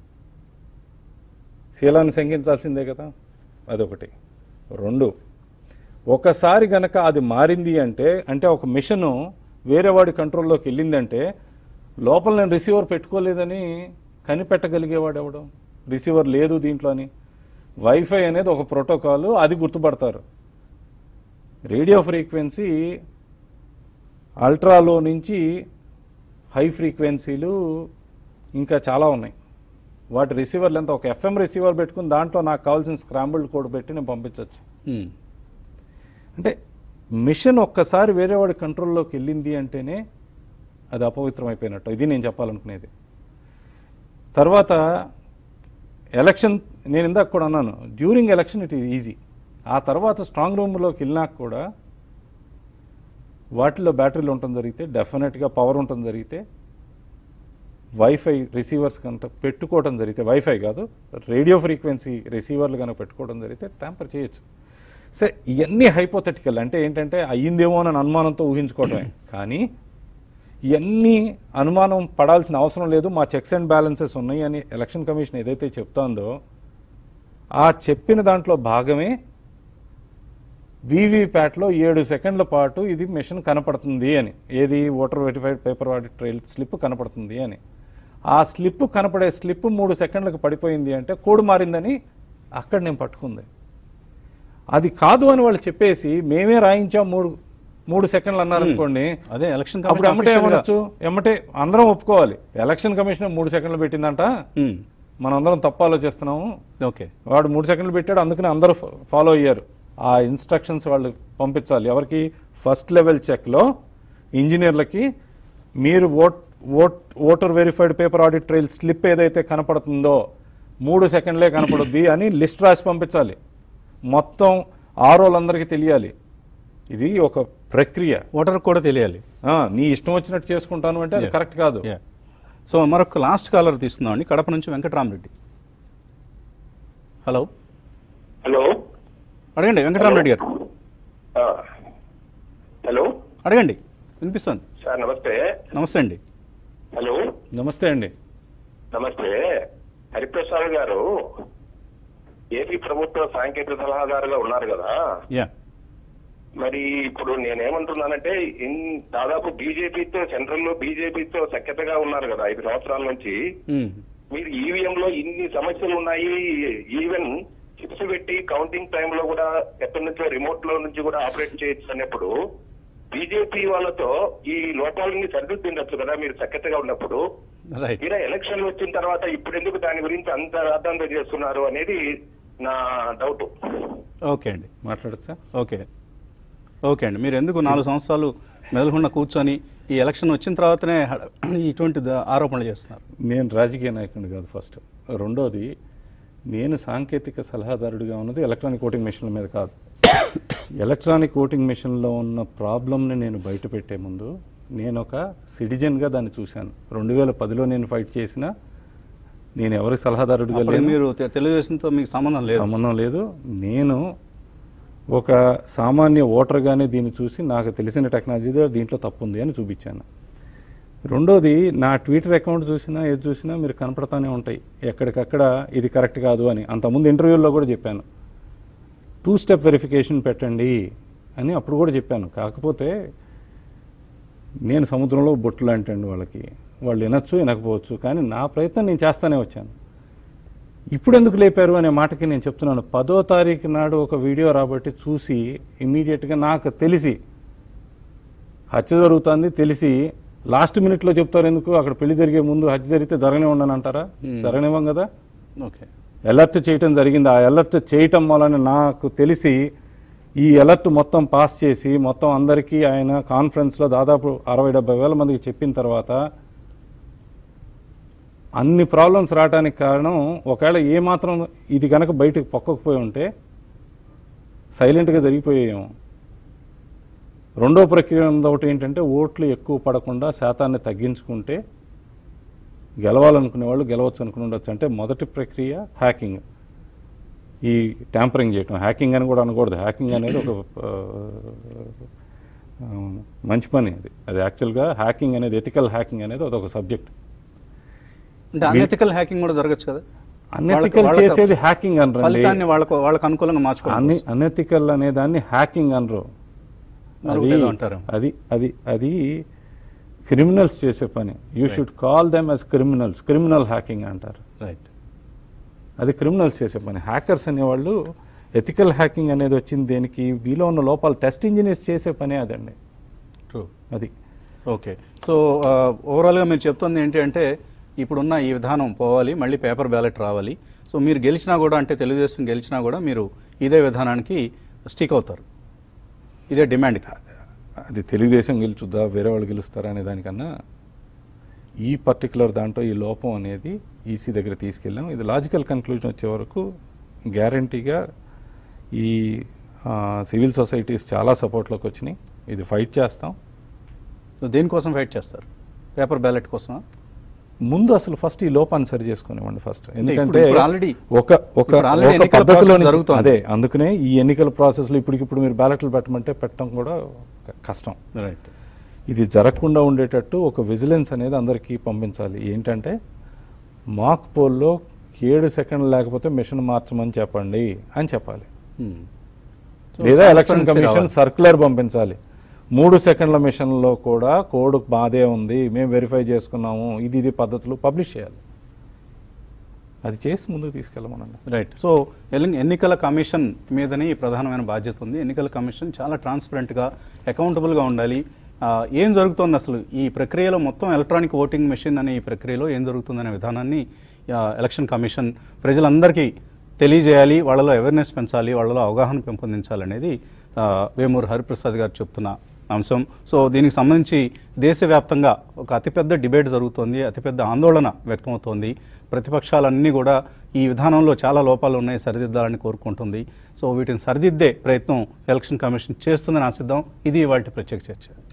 శీలాన్ని శంకించాల్సిందే కదా, అదొకటి. రెండు, ఒకసారి గనక అది మారింది అంటే అంటే ఒక మిషను వేరే వాడి కంట్రోల్లోకి వెళ్ళిందంటే లోపల నేను రిసీవర్ పెట్టుకోలేదని కనిపెట్టగలిగేవాడు ఎవడు? రిసీవర్ లేదు దీంట్లో అని. వైఫై అనేది ఒక ప్రోటోకాల్, అది గుర్తుపడతారు. రేడియో ఫ్రీక్వెన్సీ అల్ట్రాలో నుంచి హై ఫ్రీక్వెన్సీలు ఇంకా చాలా ఉన్నాయి. వాటి రిసీవర్లు ఎంత, ఒక ఎఫ్ఎం రిసీవర్ పెట్టుకుని దాంట్లో నాకు కావాల్సిన స్క్రాంబుల్డ్ కోడ్ పెట్టి నేను పంపించవచ్చు. అంటే మిషన్ ఒక్కసారి వేరే వాడి కంట్రోల్లోకి వెళ్ళింది అంటేనే అది అపవిత్రం అయిపోయినట్టు. ఇది నేను చెప్పాలనుకునేది. తర్వాత ఎలక్షన్, నేను ఇందాక కూడా అన్నాను, during election it is easy. ఆ తర్వాత స్ట్రాంగ్ రూమ్లోకి వెళ్ళినాక కూడా వాటిలో బ్యాటరీలు ఉండటం జరిగితే, డెఫినెట్గా పవర్ ఉండటం జరిగితే, వైఫై రిసీవర్స్ కనుక పెట్టుకోవడం జరిగితే, వైఫై కాదు రేడియో ఫ్రీక్వెన్సీ రిసీవర్లు కనుక పెట్టుకోవడం జరిగితే ట్యాంపర్ చేయొచ్చు. సరే, ఇవన్నీ హైపోథెటికల్, అంటే ఏంటంటే అయ్యిందేమో అని అనుమానంతో ఊహించుకోవడమే. కానీ ఇవన్నీ అనుమానం పడాల్సిన అవసరం లేదు, మా చెక్స్ అండ్ బ్యాలెన్సెస్ ఉన్నాయి అని ఎలక్షన్ కమిషన్ ఏదైతే చెప్తోందో ఆ చెప్పిన దాంట్లో భాగమే వీవీప్యాట్లో ఏడు సెకండ్ల పాటు ఇది మిషన్ కనపడుతుంది అని. ఏది? Voter verified paper audit trail slip కనపడుతుంది అని. ఆ స్లిప్ కనపడే స్లిప్ మూడు సెకండ్లకు పడిపోయింది అంటే కోడ్ మారిందని అక్కడ నేను పట్టుకుంది. అది కాదు అని వాళ్ళు చెప్పేసి మేమే రాయించాం మూడు మూడు సెకండ్లు అన్నారనుకోండి, అదే ఎలక్షన్ అప్పుడు ఎమ్మటే ఏమనొచ్చు, ఎమ్మటే అందరం ఒప్పుకోవాలి ఎలక్షన్ కమిషన్ మూడు సెకండ్లు పెట్టిందంట, మనం అందరం తప్పు ఆలోచిస్తున్నాము, ఓకే వాడు మూడు సెకండ్లు పెట్టాడు అందుకని అందరూ ఫాలో అయ్యారు. ఆ ఇన్స్ట్రక్షన్స్ వాళ్ళు పంపించాలి. ఎవరికి? ఫస్ట్ లెవెల్ చెక్లో ఇంజనీర్లకి మీరు vote vote voter verified paper audit trail slip ఏదైతే కనపడుతుందో మూడు సెకండ్లే కనపడుద్ది అని లిస్ట్ రాసి పంపించాలి. మొత్తం ఆరోలందరికీ తెలియాలి. ఇది ఒక ప్రక్రియ, ఓటర్ కూడా తెలియాలి. నీ ఇష్టం వచ్చినట్టు చేసుకుంటాను అంటే అది కరెక్ట్ కాదు. సో మరొక లాస్ట్ కాలర్ తీసుకుందామండి, కడప నుంచి వెంకటరామరెడ్డి. హలో హలో అడగండి వెంకటరామరెడ్డి గారు. హలో అడగండి, వినిపిస్తుంది సార్. నమస్తే. నమస్తే అండి. హలో నమస్తే అండి. నమస్తే. హరిప్రసాద్ గారు ఏపీ ప్రభుత్వ సాంకేతిక సలహాదారుగా ఉన్నారు కదా. యా మరి ఇప్పుడు నేనేమంటున్నానంటే దాదాపు బీజేపీతో సెంట్రల్ లో బీజేపీతో సఖ్యతగా ఉన్నారు కదా ఐదు సంవత్సరాల నుంచి. మీరు ఈవీఎం లో ఇన్ని సమస్యలు ఉన్నాయి, ఈవెన్ చిప్స్ పెట్టి కౌంటింగ్ టైమ్ లో కూడా ఎక్కడి నుంచో రిమోట్ లో నుంచి కూడా ఆపరేట్ చేయొచ్చు అన్నప్పుడు బీజేపీ బీజేపీ వాళ్ళతో ఈ లోపాలని సరిదిద్దొచ్చు కదా మీరు సఖ్యతగా ఉన్నప్పుడు. రైట్. ఇలా ఎలక్షన్లు వచ్చిన తర్వాత ఇప్పుడు ఎందుకు దాని గురించి అంత రాద్ధాంతం చేస్తున్నారు అనేది నా డౌట్. ఓకే అండి, మాట్లాడచ్చా? ఓకే ఓకే అండి. మీరు ఎందుకు నాలుగు సంవత్సరాలు మెదలకుండా కూర్చొని ఈ ఎలక్షన్ వచ్చిన తర్వాతనే ఇటువంటి ద- ఆరోపణలు చేస్తున్నారు? నేను రాజకీయ నాయకుడిని కాదు ఫస్ట్. రెండోది, నేను సాంకేతిక సలహాదారుడిగా ఉన్నది ఎలక్ట్రానిక్ ఓటింగ్ మెషిన్ల మీద కాదు. ఎలక్ట్రానిక్ ఓటింగ్ మెషిన్లో ఉన్న ప్రాబ్లమ్ని నేను బయట పెట్టే ముందు నేను ఒక సిటిజన్గా దాన్ని చూశాను. రెండు వేల పదిలో నేను ఫైట్ చేసిన, నేను ఎవరికి సలహాదారుడిగా అప్పుడు లేను, మీరు తె- తెలుగుదేశంతో మీకు సంబంధం లేదు. సంబంధం లేదు. నేను ఒక సామాన్య ఓటర్గానే దీన్ని చూసి నాకు తెలిసిన టెక్నాలజీలో దీంట్లో తప్పు ఉంది అని చూపించాను. రెండోది, నా ట్విట్టర్ అకౌంట్ చూసినా ఏది చూసినా మీరు కనపడతానే ఉంటాయి ఎక్కడికక్కడ ఇది కరెక్ట్ కాదు అని. అంతకుముందు ఇంటర్వ్యూల్లో కూడా చెప్పాను, టూ స్టెప్ వెరిఫికేషన్ పెట్టండి అని అప్పుడు కూడా చెప్పాను. కాకపోతే నేను సముద్రంలో బొట్టులు అంటండి వాళ్ళకి, వాళ్ళు వినొచ్చు వినకపోవచ్చు, కానీ నా ప్రయత్నం నేను చేస్తానే వచ్చాను. ఇప్పుడు ఎందుకు లేపారు అనే మాటకి నేను చెప్తున్నాను, పదో తారీఖు నాడు ఒక వీడియో రాబట్టి చూసి ఇమీడియట్గా నాకు తెలిసి హత్య జరుగుతుంది తెలిసి లాస్ట్ మినిట్లో చెప్తారు ఎందుకు? అక్కడ పెళ్లి జరిగే ముందు హత్య జరిగితే జరగనే ఉండని అంటారా? జరగనివ్వం కదా. ఓకే. అలర్ట్ చేయటం జరిగింది. ఆ అలర్ట్ చేయటం వలన నాకు తెలిసి ఈ అలర్ట్ మొత్తం పాస్ చేసి మొత్తం అందరికీ ఆయన కాన్ఫరెన్స్లో దాదాపు అరవై డెబ్బై వేల మందికి చెప్పిన తర్వాత అన్ని ప్రాబ్లమ్స్ రావడానికి కారణం, ఒకవేళ ఏమాత్రం ఇది కనుక బయటకు పొక్కకపోయి ఉంటే సైలెంట్గా జరిగిపోయాము. రెండో ప్రక్రియ ఒకటి ఏంటంటే, ఓట్లు ఎక్కువ పడకుండా శాతాన్ని తగ్గించుకుంటే గెలవాలనుకునే వాళ్ళు గెలవచ్చు అనుకుని ఉండొచ్చు. అంటే మొదటి ప్రక్రియ హ్యాకింగ్, ఈ ట్యాంపరింగ్ చేయటం. హ్యాకింగ్ అని కూడా అనకూడదు, హ్యాకింగ్ అనేది ఒక మంచి పని. అది అది యాక్చువల్గా హ్యాకింగ్ అనేది, ఎథికల్ హ్యాకింగ్ అనేది అదొక సబ్జెక్ట్. అంటే అనెథికల్ హ్యాకింగ్ కూడా జరగచ్చు కదా? అనెథికల్ చేసేది హ్యాకింగ్ అనరు. ఫలితాన్ని వాళ్ళకు వాళ్ళకు అనుకూలంగా మార్చుకోవాలి. అనెథికల్ అనే దాన్ని హ్యాకింగ్ అనరు. అంటారు అది అది అది క్రిమినల్స్ చేసే పని. You should call them as criminals. Criminal hacking అంటారు. రైట్. అది క్రిమినల్స్ చేసే పని. హ్యాకర్స్ అనేవాళ్ళు, ఎథికల్ హ్యాకింగ్ అనేది వచ్చింది దేనికి? వీలో ఉన్న లోపాలు టెస్ట్ ఇంజనీర్స్ చేసే పనే అదండి. ట్రూ. అది ఓకే. సో ఓవరాల్గా మీరు చెప్తుంది ఏంటి అంటే, ఇప్పుడున్న ఈ విధానం పోవాలి, మళ్ళీ పేపర్ బ్యాలెట్ రావాలి. సో మీరు గెలిచినా కూడా, అంటే తెలుగుదేశం గెలిచినా కూడా మీరు ఇదే విధానానికి స్టిక్ అవుతారు, ఇదే డిమాండ్ కాదు. అది తెలుగుదేశం గెలుచుద్దా వేరే వాళ్ళు గెలుస్తారా అనే దానికన్నా ఈ పర్టికులర్ దాంట్లో ఈ లోపం అనేది ఈసీ దగ్గర తీసుకెళ్ళాం. ఇది లాజికల్ కన్క్లూజన్ వచ్చే వరకు గ్యారంటీగా ఈ సివిల్ సొసైటీస్ చాలా సపోర్ట్లోకి వచ్చినాయి. ఇది ఫైట్ చేస్తాం. సో దేనికోసం ఫైట్ చేస్తారు? పేపర్ బ్యాలెట్ కోసం? ముందు అసలు ఫస్ట్ ఈ లోపాన్ని సరి చేసుకునేవ్వండి ఫస్ట్. ఎందుకంటే ఆల్రెడీ ఒక ఒక పద్ధతిలో జరుగుతుంది. అదే అందుకనే ఈ ఎన్నికల ప్రాసెస్లో ఇప్పటికిప్పుడు మీరు బ్యాలెట్లు పెట్టమంటే పెట్టడం కూడా కష్టం. రైట్. ఇది జరగకుండా ఉండేటట్టు ఒక విజిలెన్స్ అనేది అందరికీ పంపించాలి. ఏంటంటే మాక్ పోల్లో ఏడు సెకండ్లు లేకపోతే మిషన్ మార్చమని చెప్పండి అని చెప్పాలి. లేదా ఎలక్షన్ కమిషన్ సర్క్యులర్ పంపించాలి, మూడు సెకండ్ల మిషన్లో కూడా కోడ్ బాధే ఉంది, మేము వెరిఫై చేసుకున్నాము, ఇది ఇది పద్ధతులు పబ్లిష్ చేయాలి. అది చేసి ముందుకు తీసుకెళ్ళమనండి. రైట్. సో ఎన్నికల కమిషన్ మీదనే ఈ ప్రధానమైన బాధ్యత ఉంది. ఎన్నికల కమిషన్ చాలా ట్రాన్స్పరెంట్గా, అకౌంటబుల్గా ఉండాలి. ఏం జరుగుతుంది అసలు ఈ ప్రక్రియలో, మొత్తం ఎలక్ట్రానిక్ ఓటింగ్ మెషిన్ అనే ఈ ప్రక్రియలో ఏం జరుగుతుందనే విధానాన్ని ఎలక్షన్ కమిషన్ ప్రజలందరికీ తెలియజేయాలి, వాళ్ళలో అవేర్నెస్ పెంచాలి, వాళ్ళలో అవగాహన పెంపొందించాలనేది వేమూరు హరిప్రసాద్ గారు చెప్తున్న అంశం. సో దీనికి సంబంధించి దేశవ్యాప్తంగా ఒక అతిపెద్ద డిబేట్ జరుగుతోంది, అతిపెద్ద ఆందోళన వ్యక్తమవుతోంది. ప్రతిపక్షాలన్నీ కూడా ఈ విధానంలో చాలా లోపాలు ఉన్నాయి, సరిదిద్దాలని కోరుకుంటుంది. సో వీటిని సరిదిద్దే ప్రయత్నం ఎలక్షన్ కమిషన్ చేస్తుందని ఆశిద్దాం. ఇది ఇవాల్టి ప్రత్యేక చర్చ.